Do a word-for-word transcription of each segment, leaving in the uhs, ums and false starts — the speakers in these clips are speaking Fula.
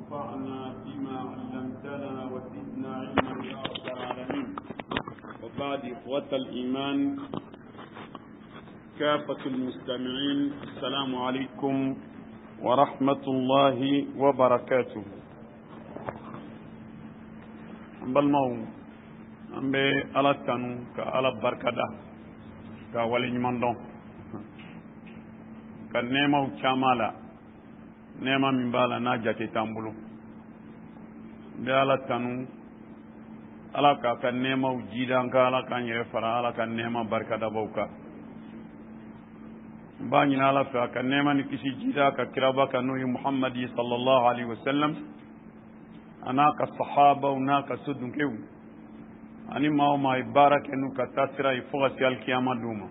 وانفعنا بما علمتنا وزدنا علما يا رب العالمين. وبعد إخوة الإيمان كافة المستمعين، السلام عليكم ورحمة الله وبركاته. بالمو أمبي على تنو كعلى بركة كولي نمندون كنيمة وشامالا نيمة من بالا ناجاتي تامبلو بي على تنو على كنيمة وجيدان كالا كان يفرا على كنيمة بركة بوكا باني على فا كنيمة نكسي جيدا ككرابا كنوي محمد صلى الله عليه وسلم أنا كالصحابة ونا كسدن كيو أني ما هو ما يبارك إنه كتاسرة يفوق سيال كياما دوما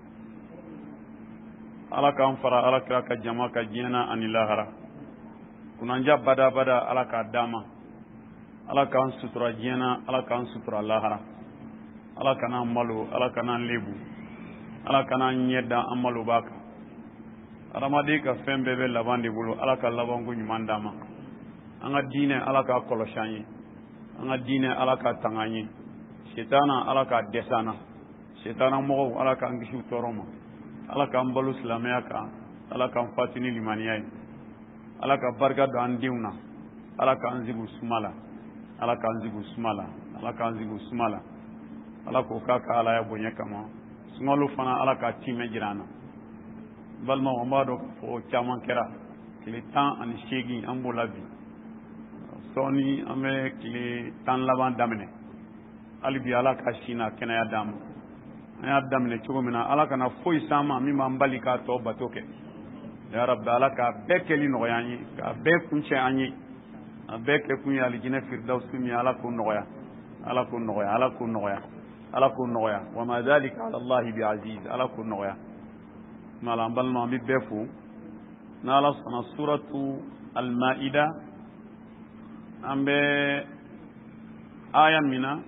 على كان فرا على كلا كجماعة كجينا أن الله كنا نجاب بدا بدا على كداما على كان سترة جينا على كان سترة الله على كان أمالو على كان ليبو على كان نيدا أمالو باك رمادي كفين بيبي لبان دي بولو على كلابان كوني مانداما أنا دين على كولشاني أنا دين على كتانغاني شيطانا على كدسانا شيطانا مغو على كانغشو توروما على كامبلو سلامياكا على كامفاتيني لمانياي على كبركة دانديونا على كانزيبو سمالا على كانزيبو سمالا على كانزيبو سمالا على كوكاكا على يبونيا كما سمالو فانا على كتيمة جرانا balma wambado fo chaman kera kile tan ani shegi ambo labi soni ame kile tan laban damene alibi ala ka shina kena ya dam ya damene chugo mina ala kana foi sama mi mambali ka to batoke ya rabbi ala ka bekeli no yanyi ka be kunche anyi abeke kunya alijine firdaus mi ala ko noya ala ko noya ala ko noya ala ko noya wa ma dhalika ala allah bi aziz ala ko noya malam balma bi befu nala sana suratu al-maida ambe aya mina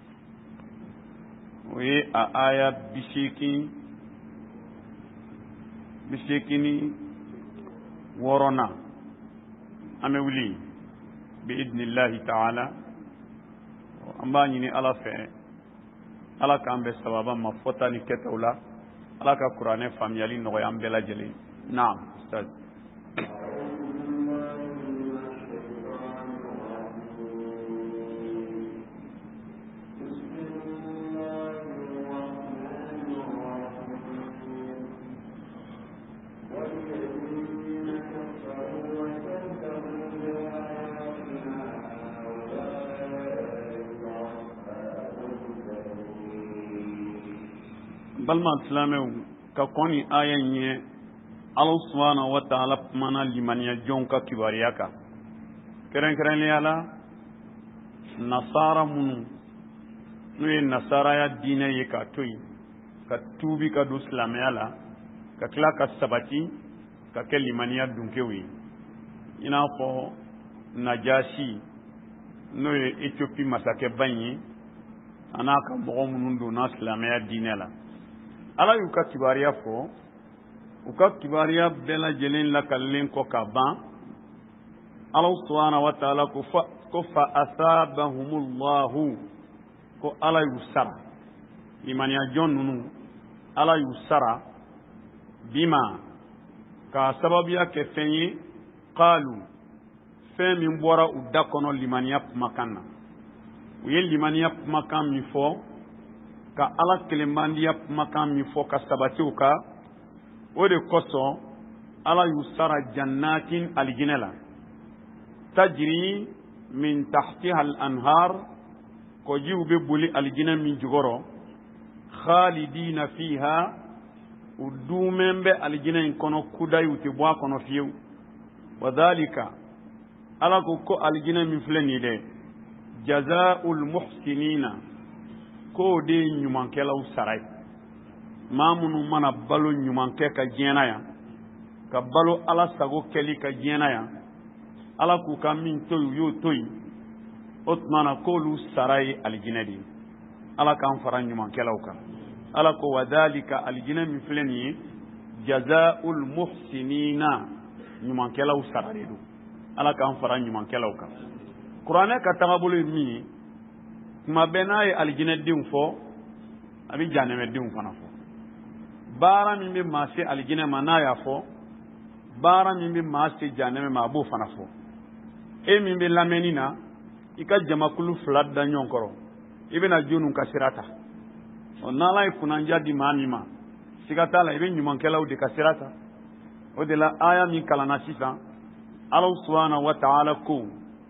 we a aya bishiki bishikini worona ame wuli bi idnillahi ta'ala amba ni ala fe ala kambe sababa mafota ni ketawla ala ka Qur'ane famiyali nɔgɔya an bɛɛ lajɛlen. Naam ustaz. balma islamew ka koni ayan ye Allah subhanahu wa ta'ala mana limaniya jonka kibariyaka keren keren yala nasara munu nuye nasara ya dine ye ka toyi ka tubi ka do islamiya la ka kila ka sabati ka ke limaniya dunkewi ina fo najashi nuye Ethiopie masake banyi ana ka mɔgɔ minnu do na islamiya dine la ala y'u ka kibariya fɔ u ka kibariya bɛɛ lajɛlen lakalilen kɔ ka ban ala subhanahu wa ta'ala ko fa ko fa asabahumullahu ko ala y'u sara limaniya jɔn ninnu ala y'u sara bima ka sababuya kɛ fɛn ye qalu fɛn min bɔra u da kɔnɔ limaniya kumakan na u ye limaniya kumakan min fɔ ka ala kelenbandiya kumakan min fɔ ka sabatiw ka o de kosɔn ala y'u sara jannatin alijinɛ la tajiri min tahtiha al-anhar kɔjiw bɛ boli alijinɛ min jukɔrɔ khalidina fiha u duumɛn bɛ alijinɛ in kɔnɔ kudayiw tɛ bɔ a kɔnɔ fiyewu wa dhalika ala ko ko alijinɛ min filɛ nin dɛ jazaa'ul muhsinina ko de ɲumankɛlaw sara ye maa minnu mana balo ɲumankɛ ka diɲɛ na yan ka balo ala sago kɛli ka diɲɛ na yan ala k'u ka min to yen u y'o to yen o tuma na k'olu sara ye alijinɛ de ye ala k'an fara ɲumankɛlaw kan ala ko wa dhalika alijinɛ min filɛ nin ye jazaa'ul muhsinina ɲumankɛlaw sara de don ala k'an fara ɲumankɛlaw kan kuranɛ ka tagabolo ye min ye tuma bɛɛ n'a ye alijinɛdenw fɔ a bɛ jahanɛmɛdenw fana fɔ baara min bɛ maa se alijinɛ ma n'a y'a fɔ baara min bɛ maa se jahanɛmɛ ma a b'o fana fɔ e min bɛ lamɛnni na i ka jamakulu fila da ɲɔgɔn kɔrɔ i bɛna jɔnniw ka sira ta ɔ n'ala ye kunnandiya di maa min ma siga t'a la i bɛ ɲumankɛlaw de ka sira ta o de la aya min kalanna sisan ala subhanahu wa ta'ala ko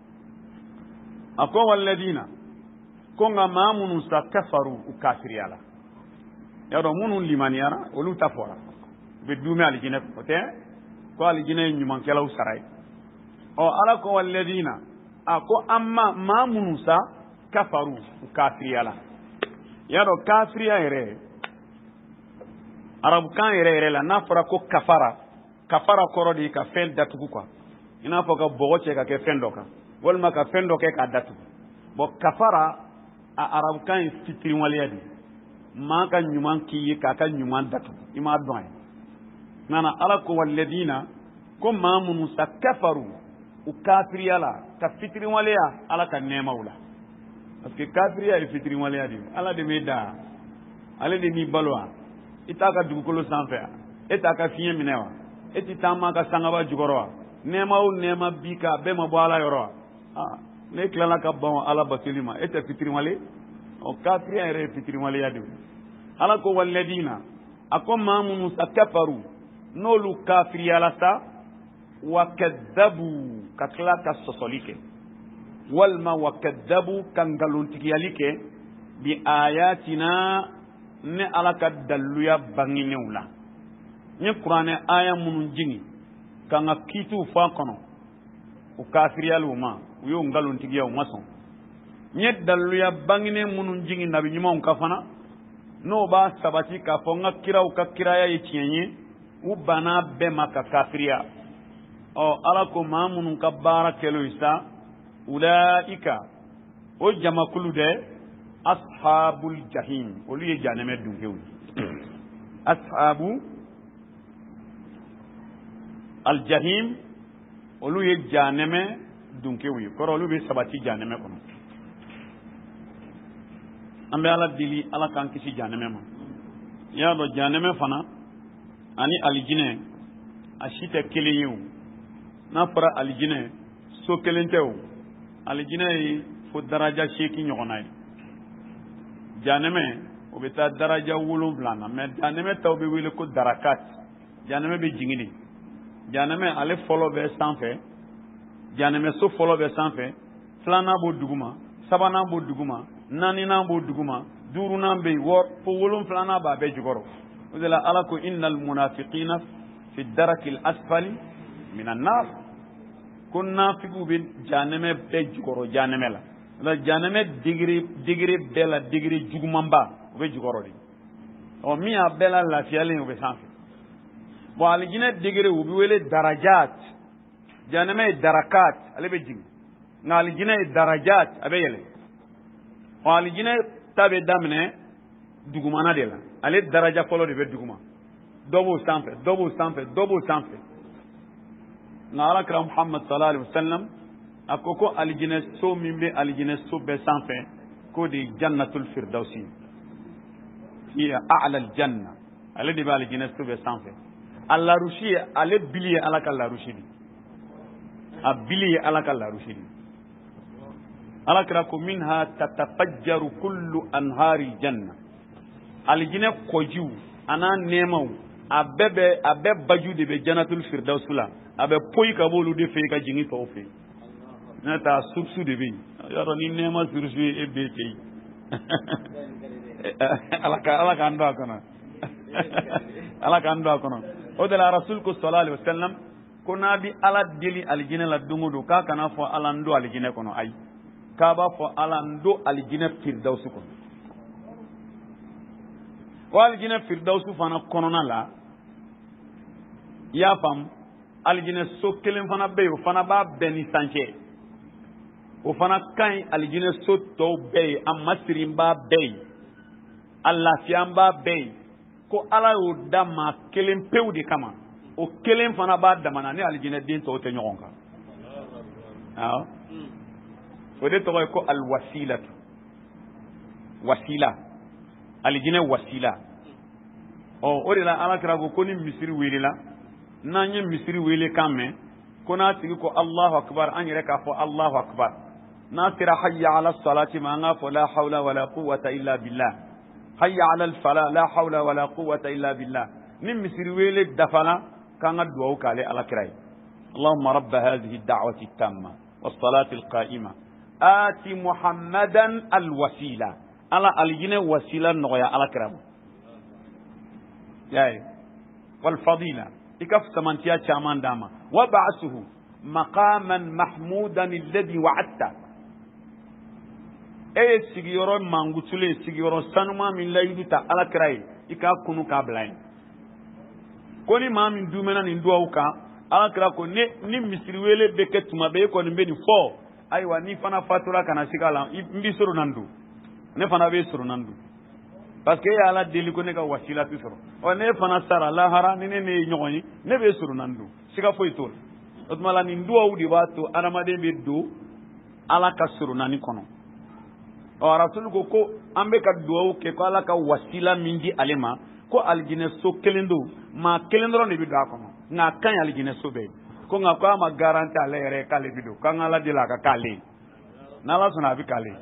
a ko walladina ko nka maa minnu sa kafaru u kafiriya la y'a dɔn minnu limaniyara olu ta fɔra u bɛ duumɛ alijinɛ o tɛ ko alijinɛ ye ɲumankɛlaw sara ye ɔ ala ko walladina a ko amma maa minnu sa kafaru u kafiriya la y'a dɔn kafiriya yɛrɛ arabukan yɛrɛ yɛrɛ la n'a fɔra ko kafara kafara kɔrɔ de ye ka fɛn datugu quoi i n'a fɔ ka bɔgɔ cɛ ka kɛ fɛn dɔ kan walima ka fɛn dɔ kɛ k'a datugu bon kafara a arabukan ye fitiriwaleya de maa ka ɲuman k'i ye k'a ka ɲuman datugu i m'a dɔn a ye nana ala ko walladina ko maa minnu sa kafaru u kafiriya la ka fitiriwaleya ala ka nɛɛmaw la parce que kafiriya ye fitiriwaleya de ala de bɛ da ale de b'i balo wa i t'a ka dugukolo sanfɛ wa e t'a ka fiɲɛ minɛ wa e tɛ taama ka sangaba jukɔrɔ wa nɛɛma o nɛɛma bi ka bɛɛ ma bɔ ala yɔrɔ wa aa ne tilala ka ban ala batoli ma e tɛ fitiriwale ɔ kafiriya yɛrɛ ye fitiriwaleya de ala ko walladina a ko maa minnu sa kafaru n'olu kafiriyala sa wa kaddabu ka tila ka sɔsɔli kɛ walima wa kaddabu ka nkalontigiyali kɛ bi ayatina ne ala ka daluya banginenw la n ye kuranɛ aya minnu jigi ka n ka kiitiw fɔ a kɔnɔ u kafiriyali u ma u y'o nkalontigiya u ma sɔn n ye daluya banginen minnu jigi nabi ɲumanw ka fana n'o b'a sabati k'a fɔ n ka kiraw ka kiraya ye tiɲɛ ye u banna bɛɛ ma ka kafiriya ɔ ala ko maa minnu ka baara kɛl'o ye sa ulaika o jamakulu dɛ ashabul jahim olu ye jahanɛmɛ dunkew ashabu aljahim olu ye jahanɛmɛ dunkew ye kɔrɔ olu bɛ sabati jahanɛmɛ kɔnɔ an bɛ ala deli ala k'an kisi jahanɛmɛ ma i y'a dɔn jahanɛmɛ fana ani alijinɛ a si tɛ kelen ye o n'a fɔra alijinɛ so kelen tɛ o alijinɛ ye fo daraja seegin ɲɔgɔnna ye jahanɛmɛ o bɛ taa daraja wolonwula na mɛ jahanɛmɛ taw bɛ wele ko darakat jahanɛmɛ bɛ jigin de jahanɛmɛ ale fɔlɔ bɛ sanfɛ jahanɛmɛ so fɔlɔ bɛ sanfɛ filanan b'o duguma sabanan b'o duguma naaninan b'o duguma duurunan bɛ yen wɔɔrɔ fo wolonfilanan b'a bɛɛ jukɔrɔ o de la ala ko innal munafiqina fi darakil asfali minan nar ko nafigiw bɛ jahanɛmɛ bɛɛ jukɔrɔ jahanɛmɛ la o la jahanɛmɛ degere degere bɛɛ la degere jugumanba o bɛ jukɔrɔ de ɔ min y'a bɛɛ la lafiyalen o bɛ sanfɛ bon alijinɛ degere u bɛ wele darajat jahanɛmɛ ye darakat ale bɛ jigin nka alijinɛ ye darajat a bɛ yɛlɛ ɔ alijinɛ ta bɛ daminɛ dugumana de la ale daraja fɔlɔ de bɛ duguma dɔ b'o sanfɛ dɔ b'o sanfɛ dɔ b'o sanfɛ nka alakira muhammad sallallahu alaihi wa sallam a ko ko alijinɛ so min bɛ alijinɛ so bɛɛ sanfɛ k'o de ye jannatul firdausi hiya a'la aljanna ale de bɛ alijinɛ so bɛɛ sanfɛ a larusi ye ale bili ye ala ka larusi de a bili ye ala ka larusi de alakira ko minha tatafajjaru kullu anhari janna alijinɛ kɔjiw a n'a nɛɛmaw a bɛɛ bɛ a bɛɛ baju de bɛ jannatul firdausi la a bɛ poyi ka bɔ olu de fɛ ka jigin tɔw fɛ ne ta surusu de bɛ yen yɔrɔ ni nɛɛma surusu ye e bɛɛ cɛ ye ala ka ala k'an don a kɔnɔ ala k'an don a kɔnɔ o de la rasul ko sallallahu alaihi wa sallam ko n'a bɛ ala deli alijinɛ la don o don k'a kana fɔ ala n don alijinɛ kɔnɔ ayi k'a b'a fɔ ala n don alijinɛ firdausi kɔnɔ o alijinɛ firdausi fana kɔnɔna la i y'a faamu alijinɛ so kelen fana bɛ yen o fana b'a bɛɛ ni sancɛ o fana ka ɲi alijinɛ so tɔw bɛɛ ye a masirinba bɛɛ ye a lafiyanba bɛɛ ye ko ala y'o da maa kelen pewu de kama o kelen fana b'a damana ni alijinɛ den tɔw tɛ ɲɔgɔn kan aw o de tɔgɔ ye ko alwasila wasila alijinɛ wasila ɔ o de la alakira ko ko ni misiri welela n'an ye misiri wele kan mɛn ko n'a tigi ko Allahu akbar an yɛrɛ k'a fɔ Allahu akbar n'a sera hayya ala salati ma an k'a fɔ la hawla wala quwwata illa billah hayya ala al-falah la hawla wala quwwata illa billah ni misiri wele dafala k'an ka duwawu k'ale alakira ye اللهم رب هذه الدعوة التامة والصلاة القائمة آت محمدا الوسيلة على الجنة وسيلة نغيا على كرام ياي والفضيلة إكف سمانتيا شامان داما وبعثه مقاما محمودا الذي وعدته أي سيجيرون مانغوتولي سيجيرون سانما من لا يدوتا على كراي إكاف كونو كابلاين كوني ما من دومنا ندووكا alakira ko ne ni misiri wele be ke tuma be ko ni be ni fo aywa ni fana fatura kana sigala mbi suru nandu ne fana be suru nandu parce que ya ala deli ko ne ka wasila tu suru o ne fana sara la hara ni ne ne nyogoni ne be suru nandu siga fo itol o tuma la ni nduwa udi ba to anamade be do ala ka suru nani kono o rasul ko ko ambe ka duwa ke ko ala ka wasila mindi alema ko aljine so kelendo ma kelendo ne bi da kono nga kan aljine so be ko nga ko ma garanti ale yere kale bido kan ala dila ka kale nala suna bi kale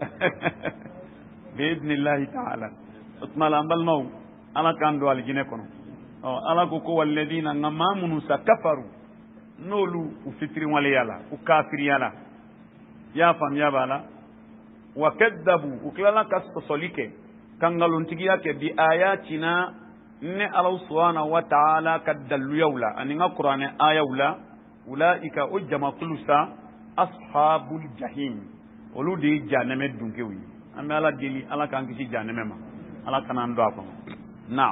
bi idnillahi ta'ala utmal ambal maw ala kan do aljine kono o ala ko ko walladina ngamamun sakafaru nolu u fitri wali yala u kafir yala ya fam ya bala wa kadzabu uklala kasolike kangalun tigiya ke bi ayatina ne Allah subhanahu wa ta'ala kadallu yawla aninga qur'ane ayawla ulaika ujma kulusa ashabul jahim oludi janame dunkewi amma ala deli ala kan kisi janame ma ala kanan do akon na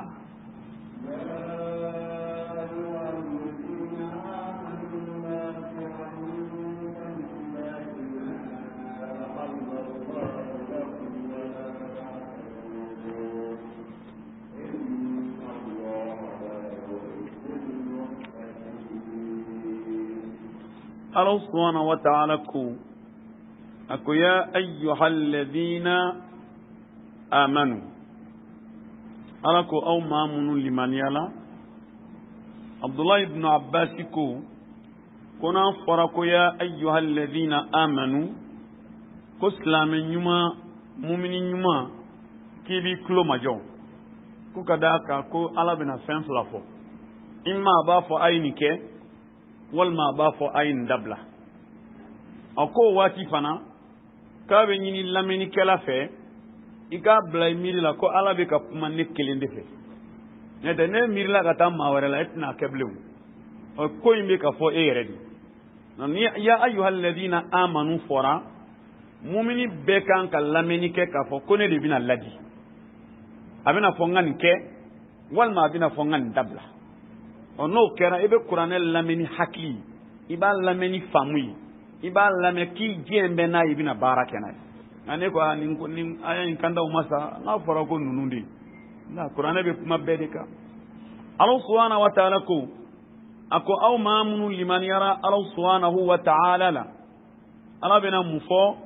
الله سبحانه وتعالى أكو يا أيها الذين آمنوا ألكو أو مامون لمن يلا عبد الله بن عباس كو كنا فرقوا يا أيها الذين آمنوا كسلام يما مؤمن يما كيبي كلو مجو كو كداكا كو ألا بنا فين فلافو إما بافو أينك walma ba fo ayin dabla ako wati fana ka be nyini lameni kala fe ika blay miri la ko ala be ka kuma ne kelende fe ne de ne miri la ka tam ma wala la etna keblew o ko yimbe ka fo e redi non ya ayyuhal ladina amanu fora mu'mini be kan ka lameni ke ka fo ko ne de bina ladi abina fo ngani ke walma abina fo ngani dabla ono kera ebe Qur'anel lameni hakli iba lameni famui iba lameni ki jembe na ibina baraka na ane ko nin nin ayan kanda umasa na fara ko nunundi na Qur'anel be kuma bedeka Allah subhanahu wa ta'ala ko ako aw mamunu liman yara Allah subhanahu wa ta'ala la ala bena mufo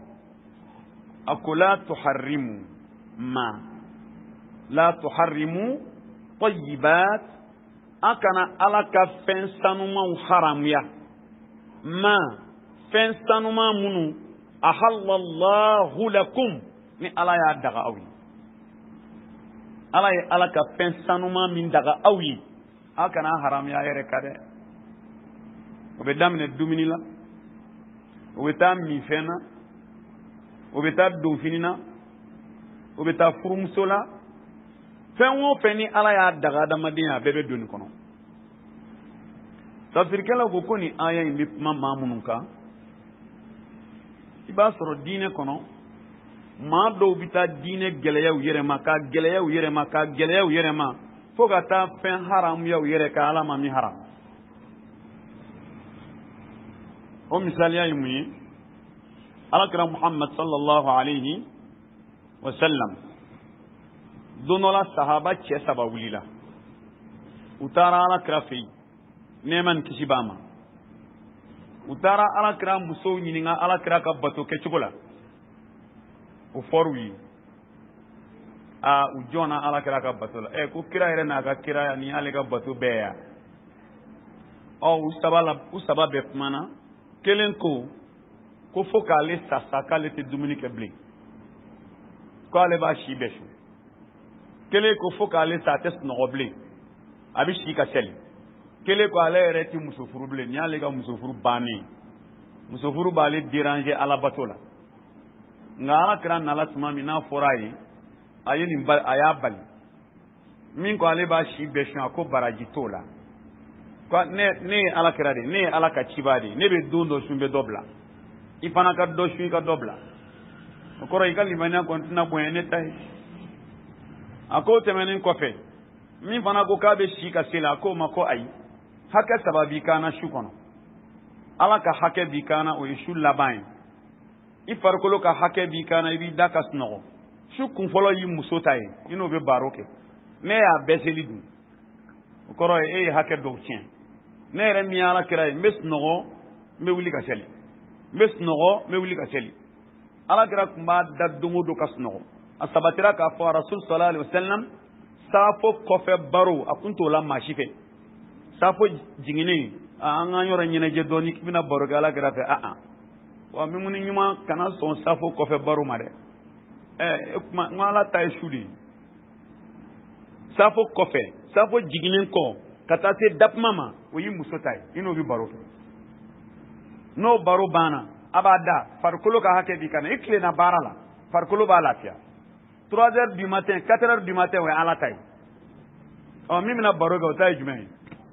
ako la tuharrimu ma la tuharrimu tayyibat akana ala ka fɛn sanumanw haramuya ma fɛn sanuma munu ahallallahu lakum ni ala y'a daga aw ye ala ye ala ka fɛn sanuma min daga aw ye a kana haramuya yɛrɛ ka dɛ o bɛ daminɛ dumuni la o bɛ taa minfɛn na o bɛ taa donfini na o bɛ taa furumuso la fɛn o fɛn ni ala y'a daga adamadenya a bɛɛ bɛ doni kɔnɔ tafsirikɛlaw ko ko ni aya in bɛ kuma maa minnu kan i b'a sɔrɔ diinɛ kɔnɔ maa dɔw bɛ taa diinɛ gɛlɛyaw yɛrɛ ma ka gɛlɛyaw yɛrɛ ma ka gɛlɛyaw yɛrɛ ma fo ka taa fɛn haramuyaw yɛrɛ ka ala ma min haram o misaliya ye mun ye alakira muhammad sallallahu alayhi wa sallam don dɔ la sahaba cɛ saba wulila u taara alakira fɛ yen nɛɛma ni kisi b'a ma u taara alakira musow ɲininka alakira ka bato kɛcogo la o fɔr'u ye a u jɔnna alakira ka bato la ɛ ko kira yɛrɛ n'a ka kira ni ale ka bato bɛɛ ya ɔ u saba la u saba bɛɛ kumana kelen ko ko fo k'ale sa sa k'ale tɛ dumuni kɛ bilen ko ale b'a si bɛɛ su kelen ko fo k'ale sa a tɛ sunɔgɔ bilen a bɛ si ka seli kelen ko ale yɛrɛ tɛ muso furu bilen ni y'ale ka muso furu bannen muso furu b'ale déranger alabato la nka alakira nana tuma min n'a fɔra a ye a ye nin a y'a bali min ko ale b'a si bɛɛ su a ko baraji t'o la ko ne ne ye alakira de ne ye ala ka cibaa de ne bɛ don dɔ su n bɛ dɔ bila i fana ka dɔ su i ka dɔ bila o kɔrɔ i ka limaniya kɔni tɛna bonya ne ta ye a ko tɛmɛnen kɔfɛ min fana ko k'a bɛ si ka se la a ko ma ko ayi hakɛ saba b'i kan na su kɔnɔ ala ka hakɛ b'i kan na o ye su laban ye i farikolo ka hakɛ b'i kan na i b'i da ka sunɔgɔ su kunfɔlɔ y'i muso ta ye i n'o bɛ baro kɛ ne y'a bɛɛ seli dun o kɔrɔ ye e ye hakɛ dɔw tiɲɛ ne yɛrɛ min ye alakira ye n bɛ sunɔgɔ n bɛ wuli ka seli n bɛ sunɔgɔ n bɛ wuli ka seli alakira tun b'a da don o don ka sunɔgɔ a sabatira k'a fɔ rasul sallallahu alaihi wa sallam saafo kɔfɛ baro a kun t'o la maa si fɛ saafo jiginnen an k'an yɔrɔ ɲɛnajɛ dɔɔni k'i bɛna baro kɛ alakira fɛ a wa mimuni ɲuman kana sɔn saafo kɔfɛ baro ma dɛ ɛ kuma n ko ala ta ye su de ye saafo kɔfɛ saafo jiginnen kɔ ka taa se dakuma ma o y'i muso ta ye i n'o bɛ baro kɛ n'o baro banna a b'a da farikolo ka hakɛ b'i kan na i tilenna baara la farikolo b'a lafiya trois heures du matin quatre heures du matin o ye ala ta ye ɔ min bɛna baro kɛ o ta ye jumɛn ye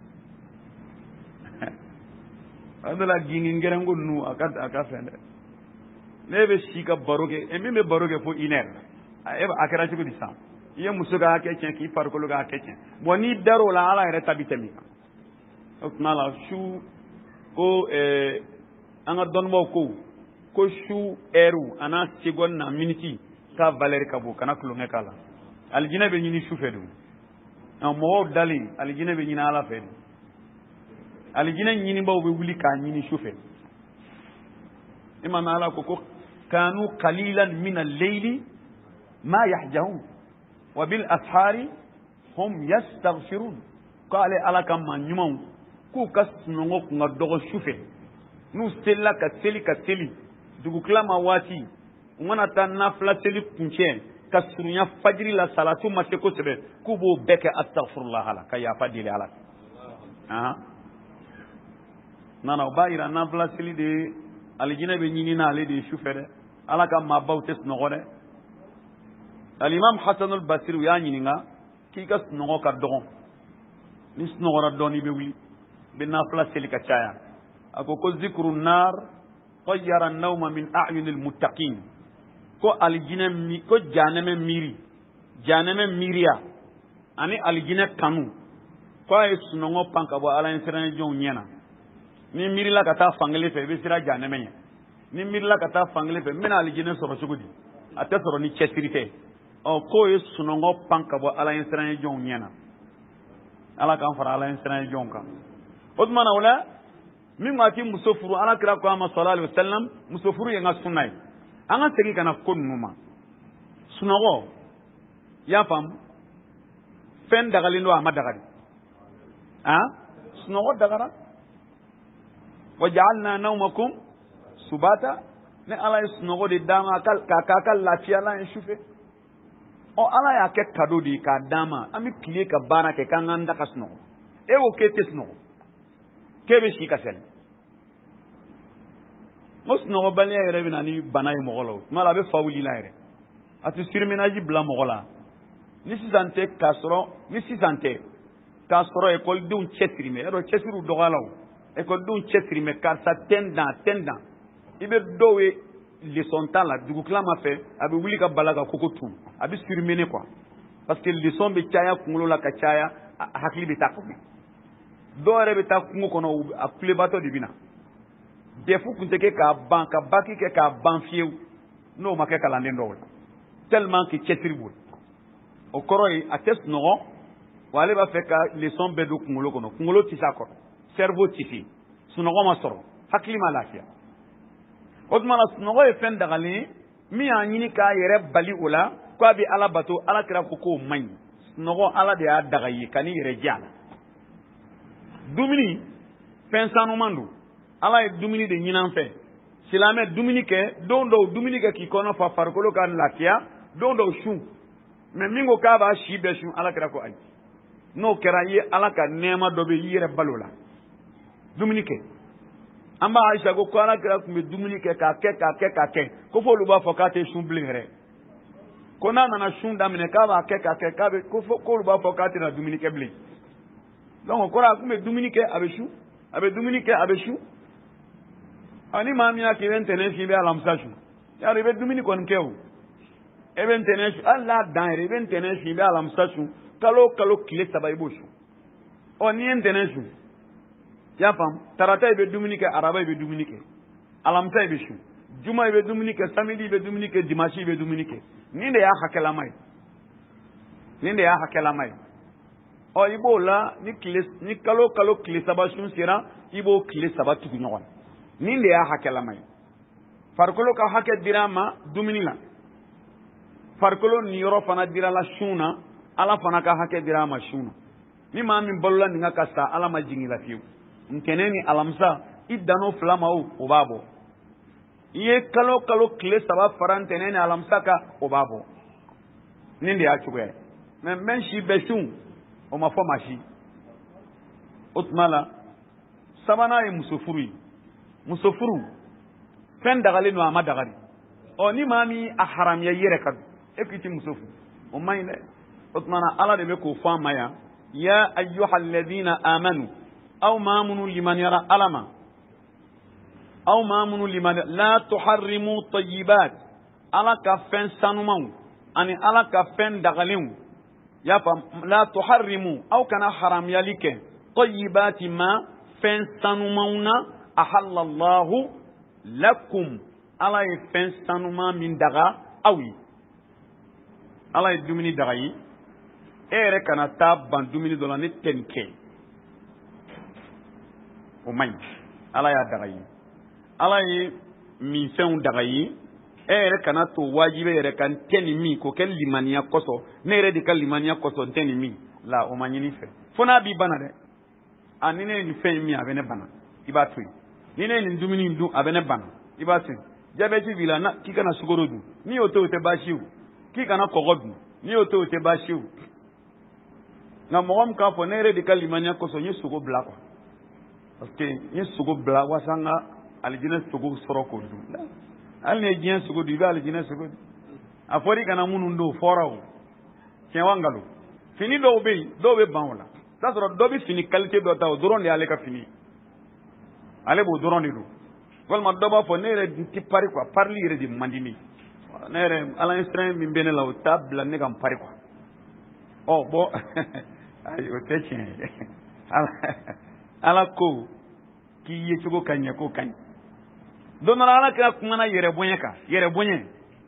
a dɔ la gingin gɛrɛnko ninnu a ka a ka fɛn dɛ ne bɛ si ka baro kɛ e min bɛ baro kɛ fo une heure a kɛra cogo di sisan i ye muso ka hakɛ tiɲɛ k'i farikolo ka hakɛ tiɲɛ bon n'i dar'o la ala yɛrɛ ta bɛ tɛmɛ kan o tuma la su ko ɛɛ an ka dɔnnibaw ko ko su ɛriw a n'a seconde n'a minute k'a valeur ka bon kana tulonkɛ k'a la alijinɛ bɛ ɲini su fɛ de mɔgɔw dalen alijinɛ bɛ ɲini ala fɛ de alijinɛ ɲinibaw bɛ wuli k'a ɲini su fɛ i ma mɛn ala ko ko kanu qalilan min al-layli ma yahjahun wa bil ashari hum yastaghfirun ko ale ala ka maa ɲumanw k'u ka sunɔgɔ kun ka dɔgɔ su fɛ n'u selila ka seli ka seli dugutila ma waati u mana taa nafila seli kuncɛ ka surunya fajiri la salatu ma se kosɛbɛ k'u b'o bɛɛ kɛ astaghfirullah la ka yafa deli ala fɛ nana o b'a yira nafila seli de alijinɛ bɛ ɲini n'ale de ye su fɛ dɛ ala ka maabaw tɛ sunɔgɔ dɛ alimam hasan al-basri u y'a ɲininka k'i ka sunɔgɔ ka dɔgɔ ni sunɔgɔra dɔɔni i bɛ wuli i bɛ nafila seli ka caya a ko ko zikru nar tayyara an-nawma min a'yunil muttaqin ko alijinɛ mi ko janɛmɛ miiri janɛmɛ miiriya ani alijinɛ kanu ko a ye sunɔgɔ pan ka bɔ ala ɲɛ siranɲɛ jɔnw ɲɛ na ni miirila ka taa fankelen fɛ i bɛ siran janɛmɛ ɲɛ ni miirila ka taa fankelen fɛ n bɛna alijinɛ sɔrɔ cogo di a tɛ sɔrɔ ni cɛsiri tɛ ɔ k'o ye sunɔgɔ pan ka bɔ ala ɲɛ siranɲɛ jɔnw ɲɛ na ala k'an fara ala ɲɛ siranɲɛ jɔnw kan o tuma na o la min ko a ti muso furu ala kira ko a ma sallallahu alaihi wa sallam muso furu ye n ka sunna ye an ka segin ka na ko ninnu ma sunɔgɔ i y'a faamu fɛn dagalen don a ma dagari ah sunɔgɔ dagara wa ja'alna nawmakum subata ne ala ye sunɔgɔ de d'a ma k'a k'a ka lafiya la ye su fɛ ɔ ala y'a kɛ cadeau de ye k'a d'a ma an bɛ tile ka baara kɛ k'an k'an da ka sunɔgɔ e ko k'e tɛ sunɔgɔ k'e bɛ si ka seli o sunɔgɔbaliya yɛrɛ bɛ na ni bana ye mɔgɔ la o tuma la a bɛ fa wuli la yɛrɛ a tɛ surmenage bila mɔgɔ la ni sisan tɛ k'a sɔrɔ ni sisan tɛ k'a sɔrɔ ekɔlidenw cɛsiri mɛ yarɔ cɛsiriw dɔgɔyala o ekɔlidenw cɛsiri mɛ karisa tɛ n dan tɛ n dan i bɛ dɔw ye leçon t'a la dugutila ma fɛ a bɛ wuli ka bala ka koko tun a bɛ surmener quoi parce que leçon bɛ caya kunkolo la ka caya a hakili bɛ taa kɔnɔ dɔw yɛrɛ bɛ taa kungo kɔnɔ a kulebatɔ de bɛ na defu kun tɛ kɛ k'a ban ka baki kɛ k'a ban fiyewu n'o ma kɛ kalanden dɔw la tellement que cɛsiri b'o o kɔrɔ ye a tɛ sunɔgɔ wa ale b'a fɛ ka leçon bɛɛ don kunkolo kɔnɔ kunkolo tɛ s'a kɔrɔ cerveau tɛ se sunɔgɔ ma sɔrɔ hakili ma lafiya o tuma na sunɔgɔ ye fɛn dagalen min y'a ɲini k'a yɛrɛ bali o la k'a bɛ ala bato ala kira ko k'o man ɲi sunɔgɔ ala de y'a daga ye ka n'i yɛrɛ diya la dumuni fɛn sanuman don ala ye dumuni de ɲini an fɛ silamɛ dumuni kɛ don dɔw dumuni kɛ k'i kɔnɔ fa farikolo ka lafiya don dɔw sun mɛ min ko k'a b'a si bɛɛ sun ala kira ko ayi n'o kɛra i ye ala ka nɛɛma dɔ bɛ i yɛrɛ balo la dumuni kɛ an b'a ayisa ko ko ala kira tun bɛ dumuni kɛ k'a kɛ k'a kɛ k'a kɛ ko fɔ olu b'a fɔ k'a tɛ sun bilen yɛrɛ ko n'a nana sun daminɛ k'a b'a kɛ k'a kɛ k'a bɛ ko fɔ k'olu b'a fɔ k'a tɛna dumuni kɛ bilen donc o kɔrɔ a tun bɛ dumuni kɛ a bɛ sun a bɛ dumuni kɛ a bɛ sun ani maa min y'a kɛ i bɛ ntɛnɛn sun i bɛ alamisa sun yari i bɛ dumuni kɔni kɛ o e bɛ ntɛnɛn sun hali n'a dan yɛrɛ i bɛ ntɛnɛn sun i bɛ alamisa sun kalo o kalo tile saba i b'o sun ɔ n'i ye ntɛnɛn sun i y'a faamu tarata i bɛ dumuni kɛ araba i bɛ dumuni kɛ alamisa i bɛ sun juma i bɛ dumuni kɛ samedi i bɛ dumuni kɛ dimanche i bɛ dumuni kɛ nin de y'a hakɛlama ye nin de y'a hakɛlama ye ɔ i b'o la ni tile ni kalo o kalo tile saba sun sera i b'o tile saba tugu ɲɔgɔn na nin de y'a hakɛlama ye farikolo ka hakɛ dira ma dumuni la farikolo niyɔrɔ fana dira la sun na ala fana ka hakɛ dira ma sun na ni maa min balola nin ka sa ala ma jigin la fiyewu ntɛnɛn ni alamisa i danno fila ma o o b'a bɔ i ye kalo o kalo tile saba fara ntɛnɛn ni alamisa kan o b'a bɔ nin de y'a cogoya ye mɛ mɛ si bɛɛ sun o ma fɔ maa si o tuma la sabanan ye muso furu ye muso furu fɛn dagalen don a ma dagari ɔ ni maa min a haramiya i yɛrɛ ka don e k'i ti muso furu o man ɲi dɛ o tuma na ala de bɛ k'o fɔ an ma yan ya ayyuha alladhina amanu aw maa minnu limaniyara ala ma aw maa minnu limaniyara la tuharrimu tayyibat ala ka fɛn sanumanw ani ala ka fɛn dagalenw y'a faamu la tuharrimu aw kana haramiyali kɛ tayyibati ma fɛn sanumanw na ahallallahu lakum ala ye fɛn sanuman min daga aw ye ala ye dumuni daga ye e yɛrɛ kana taa ban dumuni dɔ la ne tɛ nin kɛ o man ɲi ala y'a daga ye ala ye minfɛnw daga ye e yɛrɛ kana to wajibi yɛrɛ ka n tɛ nin min k'o kɛ limaniya kosɔn ne yɛrɛ de ka limaniya kosɔn n tɛ nin min la o ma ɲini fɛ fo n'a b'i bana dɛ a ni ne ye nin fɛn in min a bɛ ne bana i b'a to yen ni ne ye nin dumuni in dun a bɛ ne bana i b'a to yen jabɛti b'i la k'i kana sukaro dun n'i y'o to o tɛ baasi ye o k'i kana kɔgɔ dun n'i y'o to o tɛ baasi ye o nka mɔgɔ min k'a fɔ ne yɛrɛ de ka limaniya kosɔn n ye sogo bila quoi parce que n ye sogo bila walasa n ka alijinɛ sogo sɔrɔ k'o dun hali ni ye diɲɛ sogo dun i bɛ alijinɛ sogo dun a fɔra i kana minnu don o fɔra o tiɲɛ wa nkalon fini dɔw bɛ yen dɔw bɛ ban o la i b'a sɔrɔ dɔ bɛ fini qualité dɔ ta o dɔrɔn de y'ale ka fini ale b'o dɔrɔn de don walima dɔ b'a fɔ ne yɛrɛ n tɛ pari quoi parili yɛrɛ de man di ne ye ne yɛrɛ ala ye siran min bɛ ne la o t'a bila ne ka n pari quoi ɔ bɔn ayi o tɛ tiɲɛ ye ala ala ko k'i ye cogo ka ɲɛ k'o ka ɲi don dɔ la ala kɛra kumana yɛrɛ bonya kan yɛrɛ bonya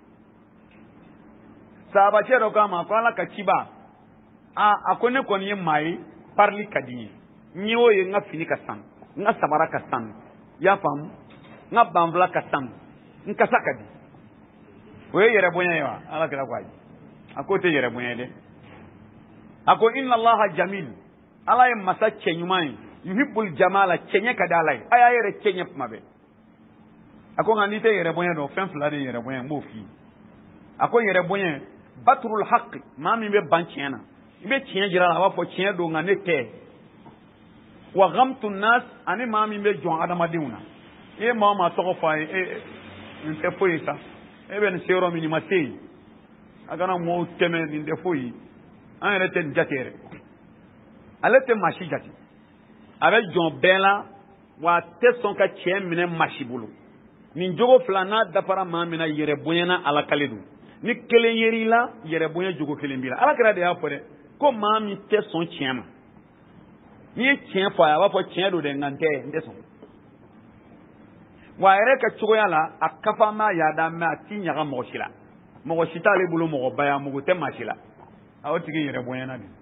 sahabacɛ dɔ k'a ma ko ala ka ciba a a ko ne kɔni ye maa ye parili ka di n ye n ye o ye n ka fini ka sanu n ka sabara ka sanu i y'a faamu n ka banfula ka sanu n kasa ka di o ye yɛrɛ bonya ye wa ala kɛra ko ayi a k'o tɛ yɛrɛ bonya ye dɛ a ko inna allaha jamil ala ye masa cɛ ɲuman ye yuhibbul jamala cɛɲɛ ka di ala ye a y'a yɛrɛ cɛɲɛ kuma bɛɛ a ko nka n'i tɛ yɛrɛ bonya dɔn fɛn fila de ye yɛrɛ bonya n b'o f'i ye a ko yɛrɛ bonya baturul haqq maa min bɛ ban tiɲɛ na i bɛ tiɲɛ jira a la a b'a fɔ tiɲɛ don nka ne tɛ wa ghamtu nas ani maa min bɛ jɔn adamadenw na i ye maa o maa tɔgɔ fɔ a ye e nin tɛ foyi ye sa e bɛ nin se yɔrɔ min nin ma se yen a kana mɔɔw tɛmɛ nin tɛ foyi ye an yɛrɛ tɛ nin jate yɛrɛ ale tɛ maa si jate a bɛ jɔn bɛɛ la wa a tɛ sɔn ka tiɲɛ minɛ maa si bolo nin jogo fila n'a dafara maa min na yɛrɛ bonyana ala kale don ni kelen yer'i la yɛrɛ bonya jogo kelen b'i la ala kɛra de y'a fɔ dɛ ko maa min tɛ sɔn tiɲɛ ma n'i ye tiɲɛ fɔ a ye a b'a fɔ tiɲɛ don dɛ nka n tɛ n tɛ sɔn wa a yɛrɛ ka cogoya la a kafa ma yaada mɛ a t'i ɲaga mɔgɔ si la mɔgɔ si t'ale bolo mɔgɔba ya mugu tɛ maa si la a o tigi yɛrɛ bonyana de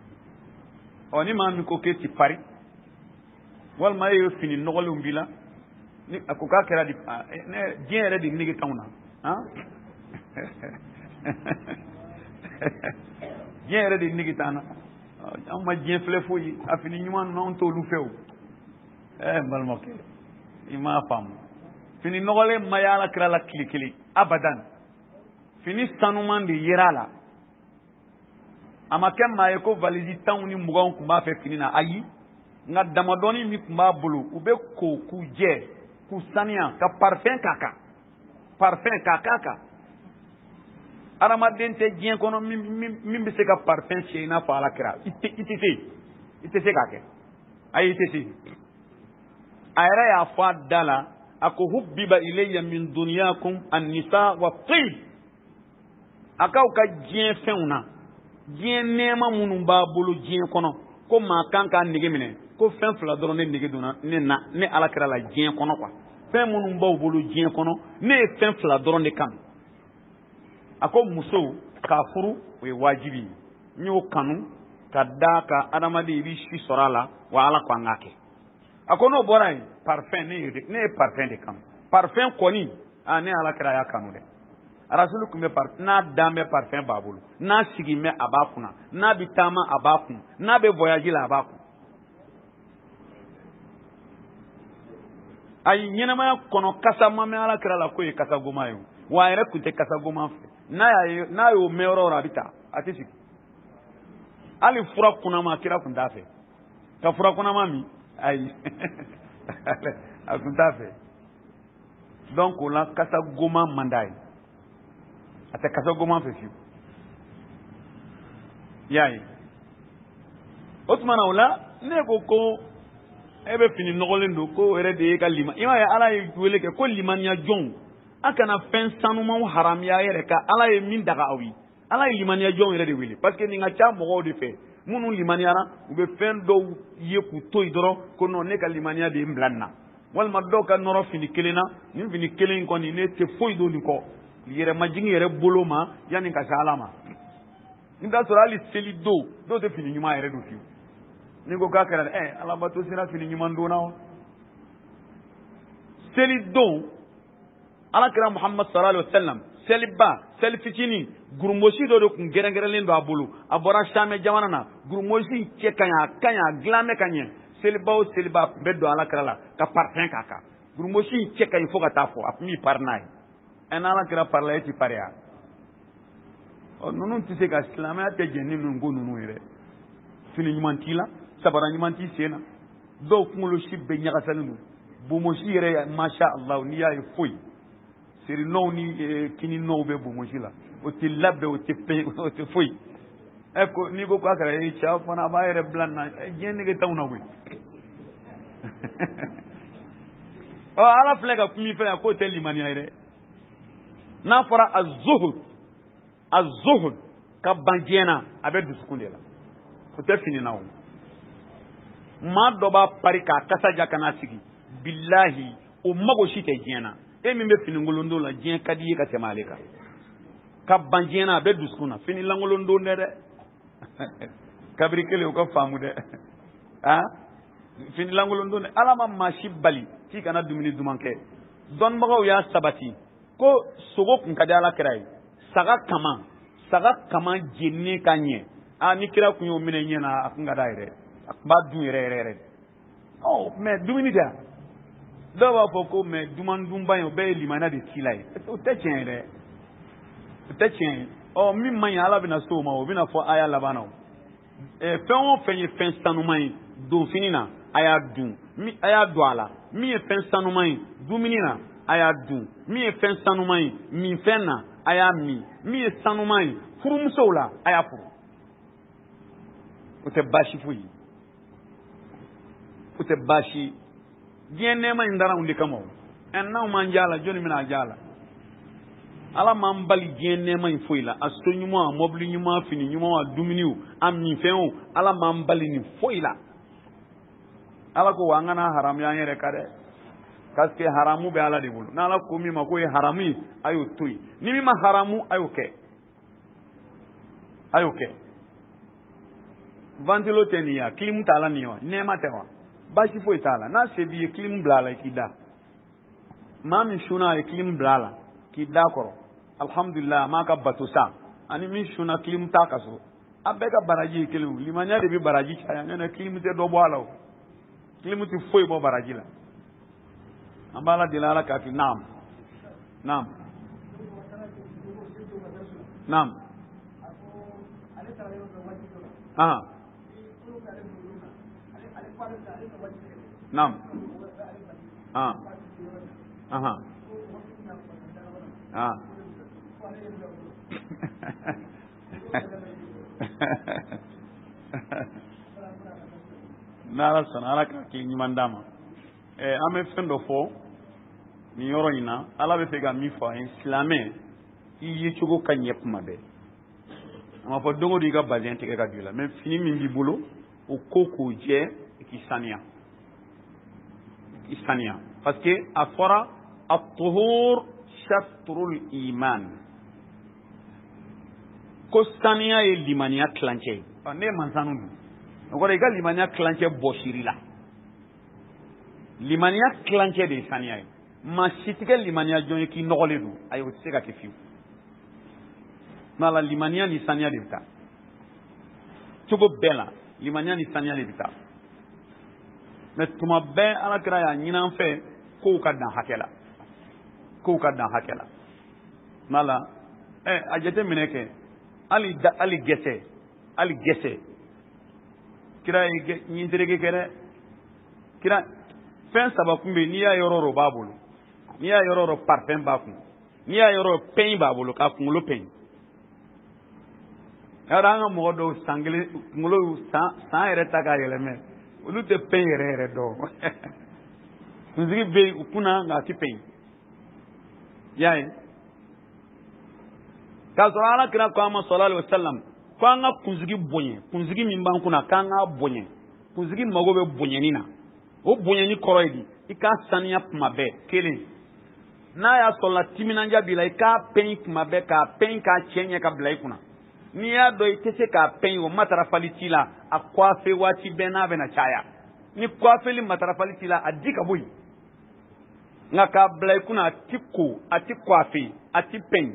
ɔ ni maa min ko k'e ti pari walima e ye fini nɔgɔlenw b'i la ni ko ka kɛra di ne diɲɛ yɛrɛ de nege t'anw na han diɲɛ yɛrɛ de nege t'an na an ma diɲɛ filɛ foyi a fini ɲuman ninnu anw t'olu fɛ o ɛɛ n balimakɛ i m'a faamu fini nɔgɔlen ma y'ala kira la tile kelen abadan fini sanuman de yera la a ma kɛ maa ye ko valise tanw ni muganw tun b'a fɛ fini na ayi nka damadɔni min tun b'a bolo u bɛ ko k'u jɛ k'u saniya ka parfum k'a kan parfum k'a k'a kan adamaden tɛ diɲɛ kɔnɔ min bɛ se ka parfum fiyɛ i n'a fɔ ala kira i tɛ i tɛ se i tɛ se k'a kɛ ayi i tɛ se a yɛrɛ y'a fɔ a da la a ko hubbiba ilayya min dunyakum an-nisa wa tib a k'aw ka diɲɛ fɛnw na diɲɛ nɛɛma minnu b'a bolo diɲɛ kɔnɔ ko maa kan k'a nege minɛ ko fɛn fila dɔrɔn ne nege donna ne na ne ala kira la diɲɛ kɔnɔ quoi fɛn minnu b'aw bolo diɲɛ kɔnɔ ne ye fɛn fila dɔrɔn de kanu a ko muso k'a furu o ye wajibi ye n y'o kanu ka da ka adamaden i bɛ si sɔrɔ a la wa ala ko an k'a kɛ a ko n'o bɔra yen parfum ne ye ne ye parfum de kanu parfum kɔni aa ne ala kira y'a kanu dɛ arasulu tun bɛ parfum n'a dan bɛ parfum b'a bolo n'a sigi mɛ a b'a kunna n'a bɛ taama a b'a kun n'a bɛ voyage la a b'a kun ayi ɲɛnamaya kɔnɔ kasa ma mɛn ala kira la k'o ye kasa goma ye wa a yɛrɛ tun tɛ kasa goma fɛ n'a y'a ye n'a y'o mɛn yɔrɔ o yɔrɔ a bɛ taa a tɛ sigi hali fura kunnama kira tun t'a fɛ ka fura kunnama min ayi a tun t'a fɛ donc o la kasa goma man d'a ye a tɛ kasa goma fɛ fiyewu i y'a ye o tuma na o la ne ko ko e bɛ fini nɔgɔlen don ko yɛrɛ de ye ka liman i m'a ye ala ye wele kɛ ko limaniya jɔnw a kana fɛn sanumanw haramiya yɛrɛ ka ala ye min daga aw ye ala ye limaniya jɔnw yɛrɛ de wele parce que nin ka ca mɔgɔw de fɛ minnu limaniyara u bɛ fɛn dɔw ye k'u to yen dɔrɔn ko non ne ka limaniya de ye n bila nin na walima dɔw ka nɔrɔ fini kelen na nin fini kelen in kɔni ne tɛ foyi don nin kɔ yɛrɛmajigin yɛrɛ bolo ma yanni ka se ala ma ni t'a sɔrɔ hali seli don dɔw tɛ fini ɲuman yɛrɛ don fiyewu ni ko k'a kɛra ɛ alabato sera fini ɲuman donna wa seli don ala kɛra muhammad sallallahu alaihi wa sallam seliba seli fitinin gurumbosi dɔ de tun gɛrɛngɛrɛnlen don a bolo a bɔra samɛ jamana na gurumbosi cɛ ka ɲi a ka ɲi a dilan bɛ ka ɲɛ seliba o seliba a tun bɛ don ala kɛra la ka parfum k'a kan gurumbosi cɛ ka ɲi fo ka taa fɔ a tun b'i pari n'a ye ɛ n'ala kɛra pari la e ti pari ya ɔ ninnu tɛ se ka silamɛya tɛ jɛn ni ninnu ko ninnu yɛrɛ fini ɲuman t'i la sabara ɲuman t'i sen na dɔw kunkolo si bɛɛ ɲagasalen don bomosi yɛrɛ masha Allah n'i y'a ye foyi serinɔw ni kininɔw bɛ bomosi la o tɛ labɛn o tɛ fɛn o tɛ foyi ɛ ko n'i ko k'a kɛra e cɛ fana a b'a yɛrɛ bila nin na diɲɛ nege t'anw na koyi ɔ ala filɛ ka kuma i fɛ yan k'o tɛ limaniya ye dɛ n'a fɔra a zuhud a zuhud ka ban diɲɛ na a bɛ dusukun de la o tɛ fini na o maa dɔ b'a pari k'a kasa ja kana sigi bilahi o mago si tɛ diɲɛ na e min bɛ fini ngolondon la diɲɛ ka di i ye ka tɛmɛ ale kan ka ban diɲɛ na a bɛ dusukun na fini langolondon dɛ dɛ kabiri kelen o ka faamu dɛ ah fini langolondon dɛ ala ma maa si bali k'i kana dumuni duman kɛ dɔnnibagaw y'a sabati ko sogo kun ka di ala kira ye saga kama saga kama jeninen ka ɲɛ ah ni kira kun y'o minɛ ɲɛ na a kun ka d'a yɛrɛ a kun b'a dun yɛrɛ yɛrɛ yɛrɛ ɔ mɛ dumuni tɛ dɔw b'a fɔ ko mɛ duman dunba in o bɛɛ ye limaniya de ci la ye o tɛ tiɲɛ ye dɛ o tɛ tiɲɛ ye ɔ min man ɲi ala bɛna se o ma o bɛna fɔ a y'a laban na o ɛɛ fɛn o fɛn ye fɛn sanuman ye don fini na a y'a dun min a y'a don a la min ye fɛn sanuman ye dumuni na a y'a dun min ye fɛn sanuman ye minfɛn na a y'a min min ye sanuman ye furumusow la a y'a furu o tɛ baasi foyi ye o tɛ baasi diɲɛ nɛɛma in dara anw de kama o ɛ n'anw m'an jaa la jɔnni bɛna a jaa la ala m'an bali diɲɛ nɛɛma in foyi la a so ɲuman a mɔbili ɲuman fini ɲuman a dumuniw a minfɛnw ala m'an bali nin foyi la ala ko wa an kana haramuya an yɛrɛ ka dɛ parce que haramu bɛ ala de bolo n'ala ko min ma k'o ye haramu ye a y'o to yen ni min ma haramu a y'o kɛ a y'o kɛ ventilo tɛ nin ye wa clim t'a la nin ye wa nɛɛma tɛ wa baasi foyi t'a la n'a se b'i ye clim bila a la i k'i da maa min suna a ye kilim bila a la k'i da kɔrɔ alhamdulillah a m'a ka bato sa ani min suna kilim t'a ka so a bɛɛ ka baraji ye kelen limaniya de bɛ baraji caya ne na kilim tɛ dɔ bɔ a la o kilim tɛ foyi bɔ baraji la an b'a la deli ala k'a kɛ naam naam naam ah naam ah aha ah n'ala sɔnna ala ka k'i ɲuman d'a ma ɛɛ an bɛ fɛn dɔ fɔ nin yɔrɔ in na ala bɛ fɛ ka min fɔ an ye silamɛ i ye cogo ka ɲɛ kuma bɛɛ a ma fɔ don o don i ka bazɛn tigɛ ka don i la mɛ fini min b'i bolo o ko k'o jɛ i k'i saniya i saniya parce que a fɔra at-tuhur shatrul iman ko saniya ye limaniya tilancɛ ye ne ye mansanu dun o kɔrɔ i ka limaniya tilancɛ bɔsiri la limaniya tilancɛ de ye saniya ye maa si tɛ kɛ limaniya jɔn ye k'i nɔgɔlen don ayi o tɛ se ka kɛ fiyewu n'ala limaniya ni saniya de bɛ taa cogo bɛɛ la limaniya ni saniya de bɛ taa mɛ tuma bɛɛ alakira y'a ɲini an fɛ kow ka dan hakɛ la kow ka dan hakɛ la n'ala ɛ a jate minɛ kɛ hali da hali gɛsɛ hali gɛsɛ kira ye ɲintereke kɛ dɛ kira fɛn saba kun bɛ yen n'i y'a yɔrɔ o b'a bolo n'i y'a yɔrɔ o parfɛn b'a kun n'i y'a yɔrɔ o pɛn b'a bolo k'a kunkolo pɛn yàrá an ka mɔgɔ dɔw san kelen kunkolo san san yɛrɛ ta k'a yɛlɛmɛ olu tɛ pɛn yɛrɛ yɛrɛ dɔn kunsigi bɛ u kunna nka a tɛ pɛn y'a ye k'a sɔrɔ ala kira ko an ma sallallahu alaihi wasallam ko an ka kunsigi bonya kunsigi min b'an kunna k'an k'a bonya kunsigi mago bɛ bonyani na o bonyani kɔrɔ ye di i k'a saniya kuma bɛɛ kelen n'a y'a sɔrɔ la timinandiya b'i la i k'a pɛn kuma bɛɛ k'a pɛn k'a cɛ ɲɛ ka bila i kunna n'i y'a dɔn i tɛ se k'a pɛn o matarafali t'i la a coiffe waati bɛɛ n'a bɛna caya ni coiffeli matarafali t'i la a di ka bɔ yen nka k'a bila i kunna a ti ko a ti coiffe a ti pɛn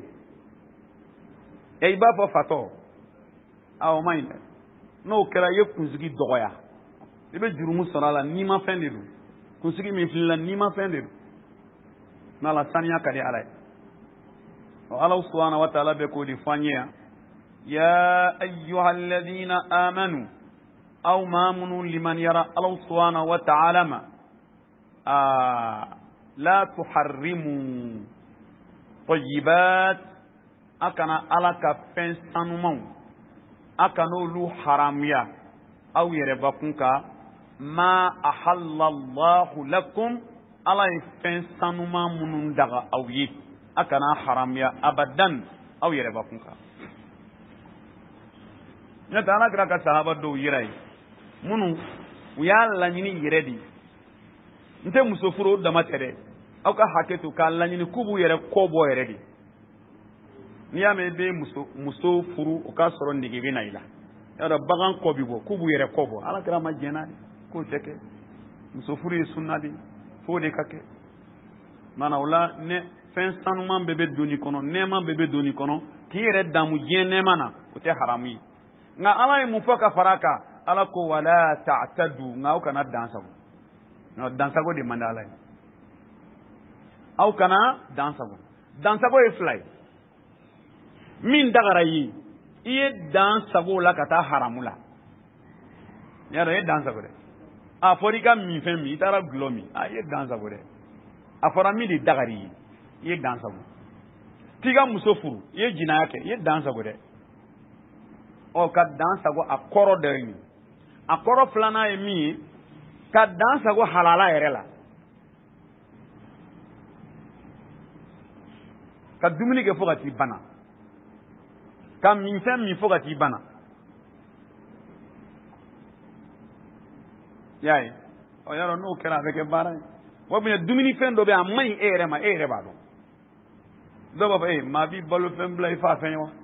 ɛ i b'a fɔ fatɔ a o ma ɲi dɛ n'o kɛra i ye kunsigi dɔgɔya i bɛ jurumu sɔrɔ a la n'i ma fɛn de don kunsigi min fili la n'i ma fɛn de don n'ala saniya ka di ala ye ɔ ala subhanahu wa ta'ala bɛ k'o de fɔ an ye yan يا أيها الذين آمنوا أو مامنوا لمن يرى الله سبحانه وتعالى ما آه لا تحرموا طيبات أكنا على كفن سنمو أكنا لو حراميا أو يربكنك ما أحل الله لكم على فن سنما من دغ أو يه أكنا حراميا أبدا أو يربكنك ne ta ala kira ka sahaba dɔw yira ye minnu u y'a laɲini yɛrɛ de n tɛ muso furu o dama tɛ dɛ aw ka hakɛ to k'a laɲini k'u b'u yɛrɛ kɔ bɔ yɛrɛ de n'i y'a mɛn i bɛ muso muso furu o k'a sɔrɔ nege bɛ na i la y'a dɔn bagan kɔ bi bɔ k'u b'u yɛrɛ kɔ bɔ ala kira ma jɛnna de k'o tɛ kɛ muso furu ye sunna de f'o de ka kɛ maana o la ne fɛn sanuman bɛɛ bɛ doni kɔnɔ nɛɛma bɛɛ bɛ doni kɔnɔ k'i yɛrɛ damu diɲɛ nɛɛma na o tɛ haramu ye nka ala ye mun fɔ ka fara a kan ala ko wala ta'tadu nka aw kana dansago nka dansago de man di ala ye aw kana dansago dansago ye fila ye min dagara i ye i ye dansago la ka taa haramu la i y'a dɔn i ye dansago dɛ a fɔra i ka min fɛn min i taara gulɔ min a i ye dansago dɛ a fɔra min de dagari i ye i ye dansago k'i ka muso furu i ye jinaya kɛ i ye dansago dɛ ɔ ka dan sago a kɔrɔ dɔ ye a kɔrɔ filanan ye min ye ka dan sago halala yɛrɛ la ka dumuni kɛ fo ka t'i bana ka min fɛn min fo ka t'i bana i y'a ye ɔ y'a dɔn n'o kɛra a bɛ kɛ baara ye wa bi dumuni fɛn dɔ bɛ yen a man ɲi e yɛrɛ ma e yɛrɛ b'a dɔn dɔw b'a fɔ e maa b'i balo fɛn bila i fa fɛn ye wa